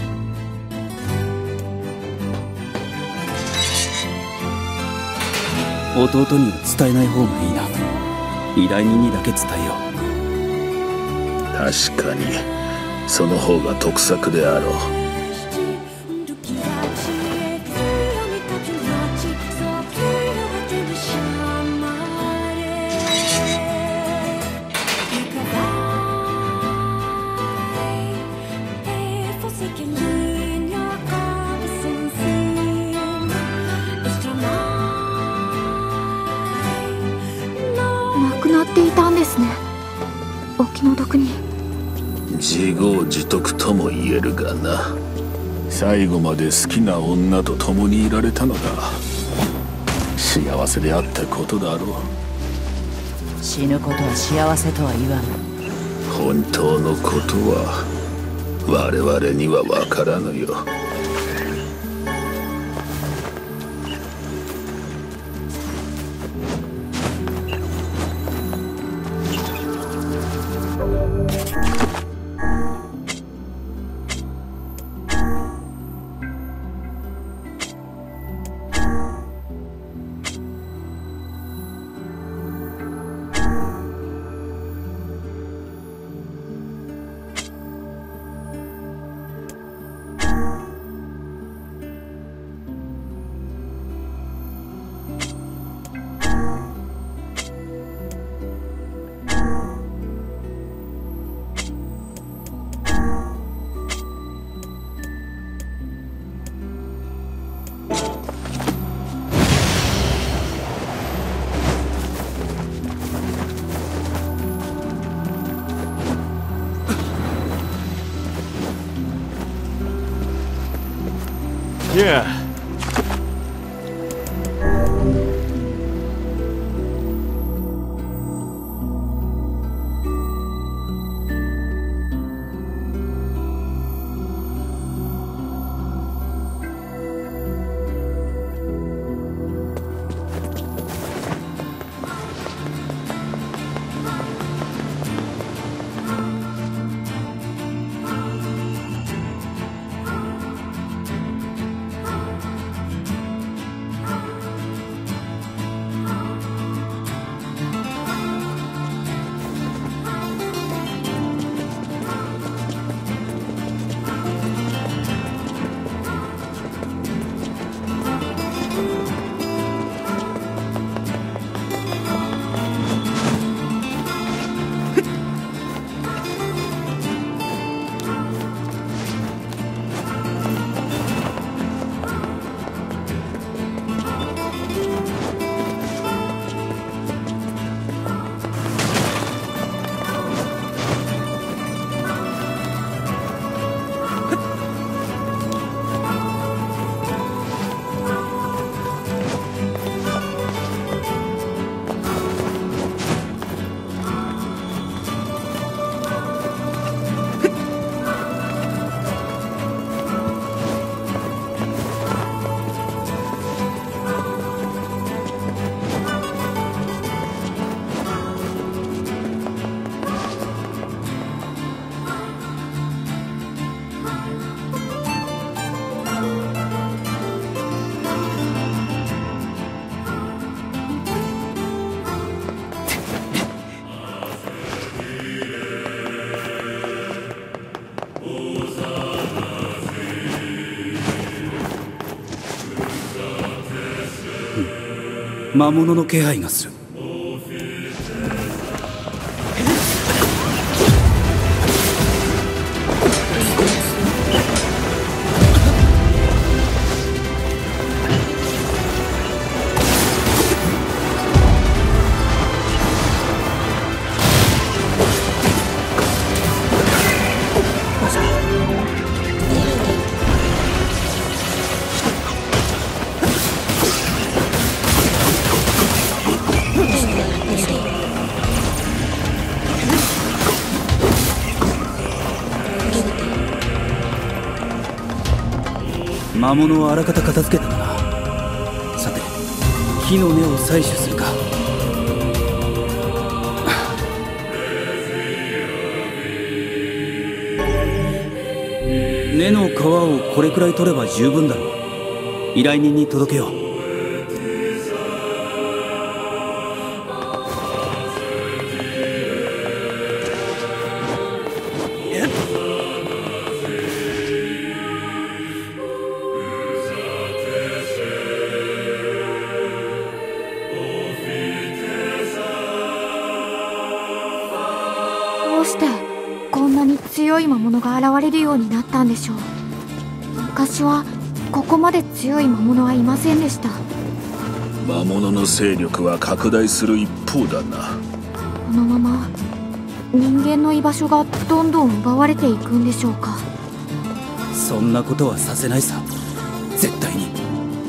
弟には伝えない方がいいな。依頼人にだけ伝えよう。 確かにその方が得策であろう。 亡くなっていたんですね、お気の毒に。 自業自得とも言えるがな。最後まで好きな女と共にいられたのだ。幸せであったことだろう。 死ぬことは幸せとは言わん。 本当のことは我々には分からぬよ。 Yeah. 「魔物の気配がする」。 魔物をあらかた片付けたかな。さて木の根を採取するか。根の皮をこれくらい取れば十分だろう。依頼人に届けよう。 どうしてこんなに強い魔物が現れるようになったんでしょう。昔はここまで強い魔物はいませんでした。 魔物の勢力は拡大する一方だな。 このまま人間の居場所がどんどん奪われていくんでしょうか。 そんなことはさせないさ、絶対に。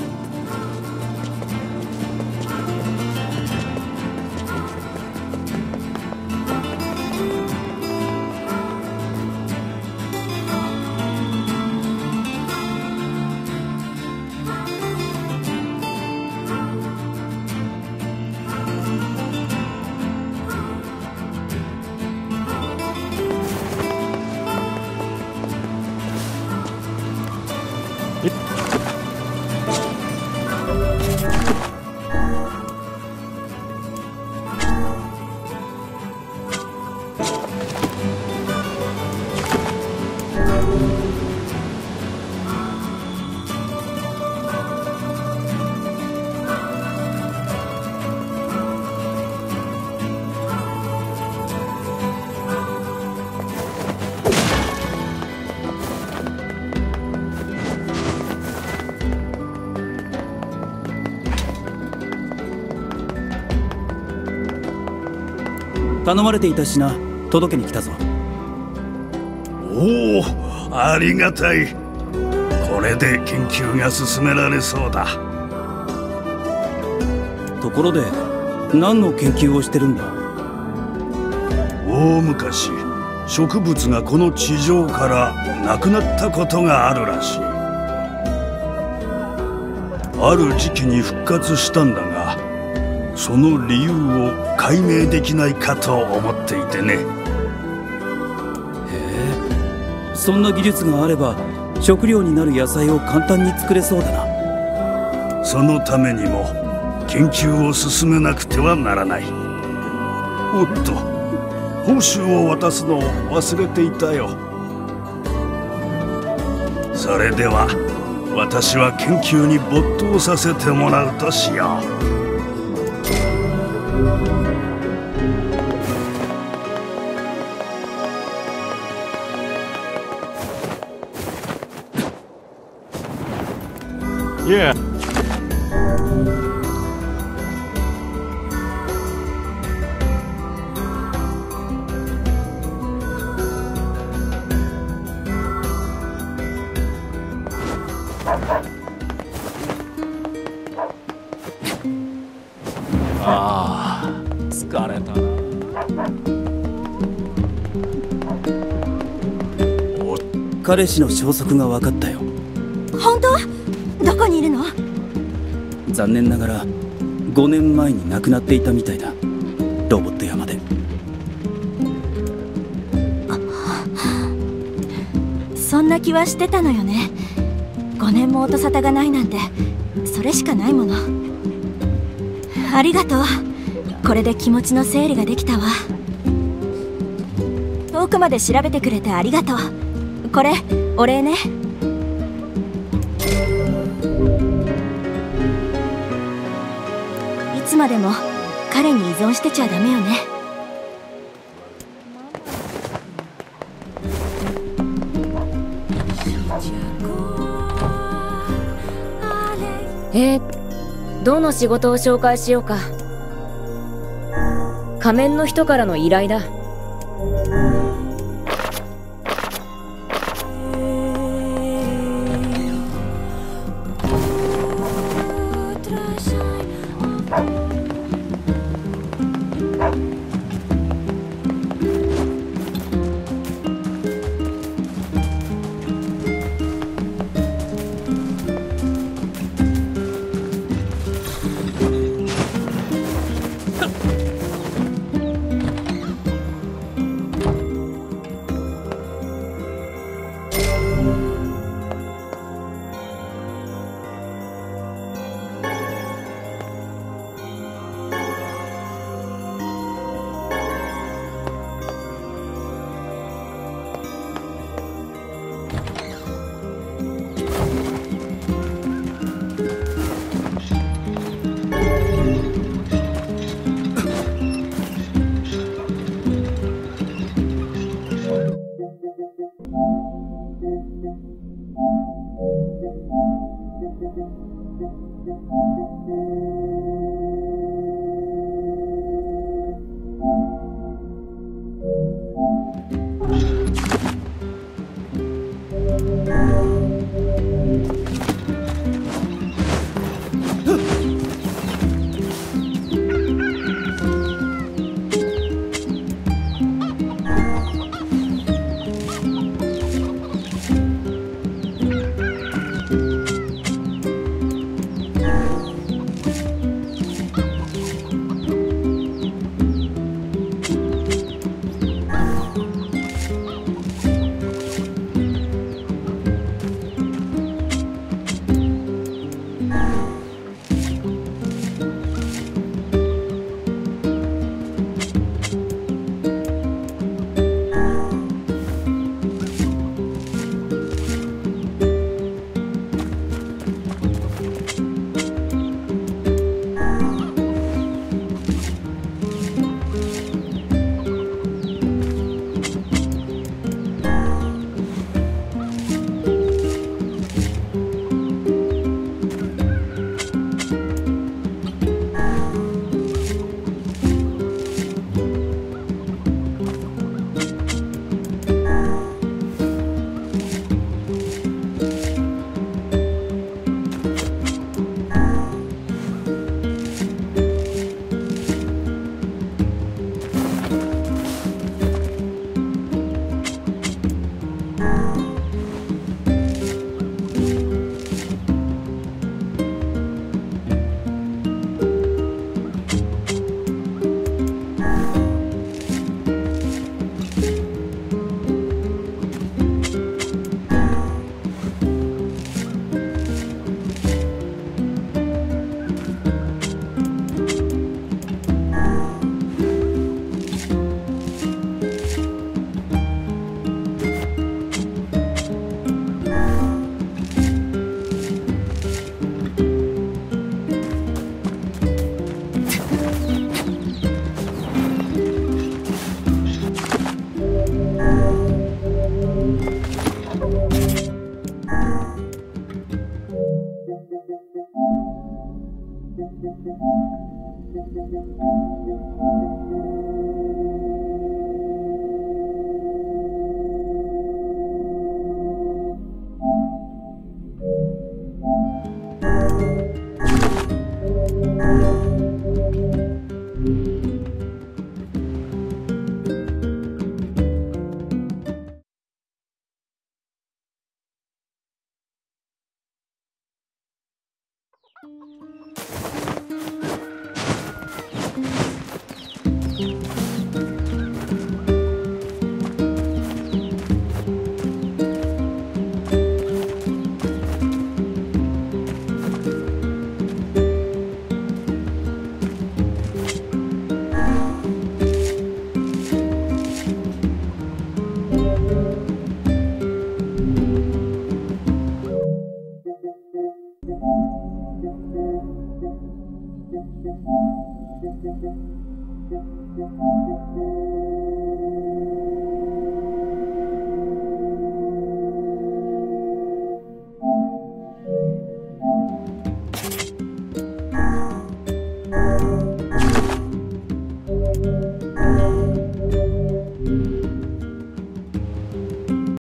頼まれていた品届けに来たぞ。 おお、ありがたい。これで研究が進められそうだ。 ところで何の研究をしてるんだ？ 大昔植物がこの地上からなくなったことがあるらしい。ある時期に復活したんだが、その理由を解明できないかと思っていてね。へえ、そんな技術があれば食料になる野菜を簡単に作れそうだな。 そのためにも研究を進めなくてはならない。おっと、報酬を渡すのを忘れていたよ。それでは私は研究に没頭させてもらうとしよう。 Yeah. ああ、疲れたな。 彼氏の消息が分かったよ。 本当？どこにいるの？ 残念ながら5年前に亡くなっていたみたいだ。ロボット山で。 そんな気はしてたのよね。5年も音沙汰がないなんて、それしかないもの。ありがとう。これで気持ちの整理ができたわ。遠くまで調べてくれてありがとう。これお礼ね。いつまでも彼に依存してちゃダメよね。 どの仕事を紹介しようか。仮面の人からの依頼だ。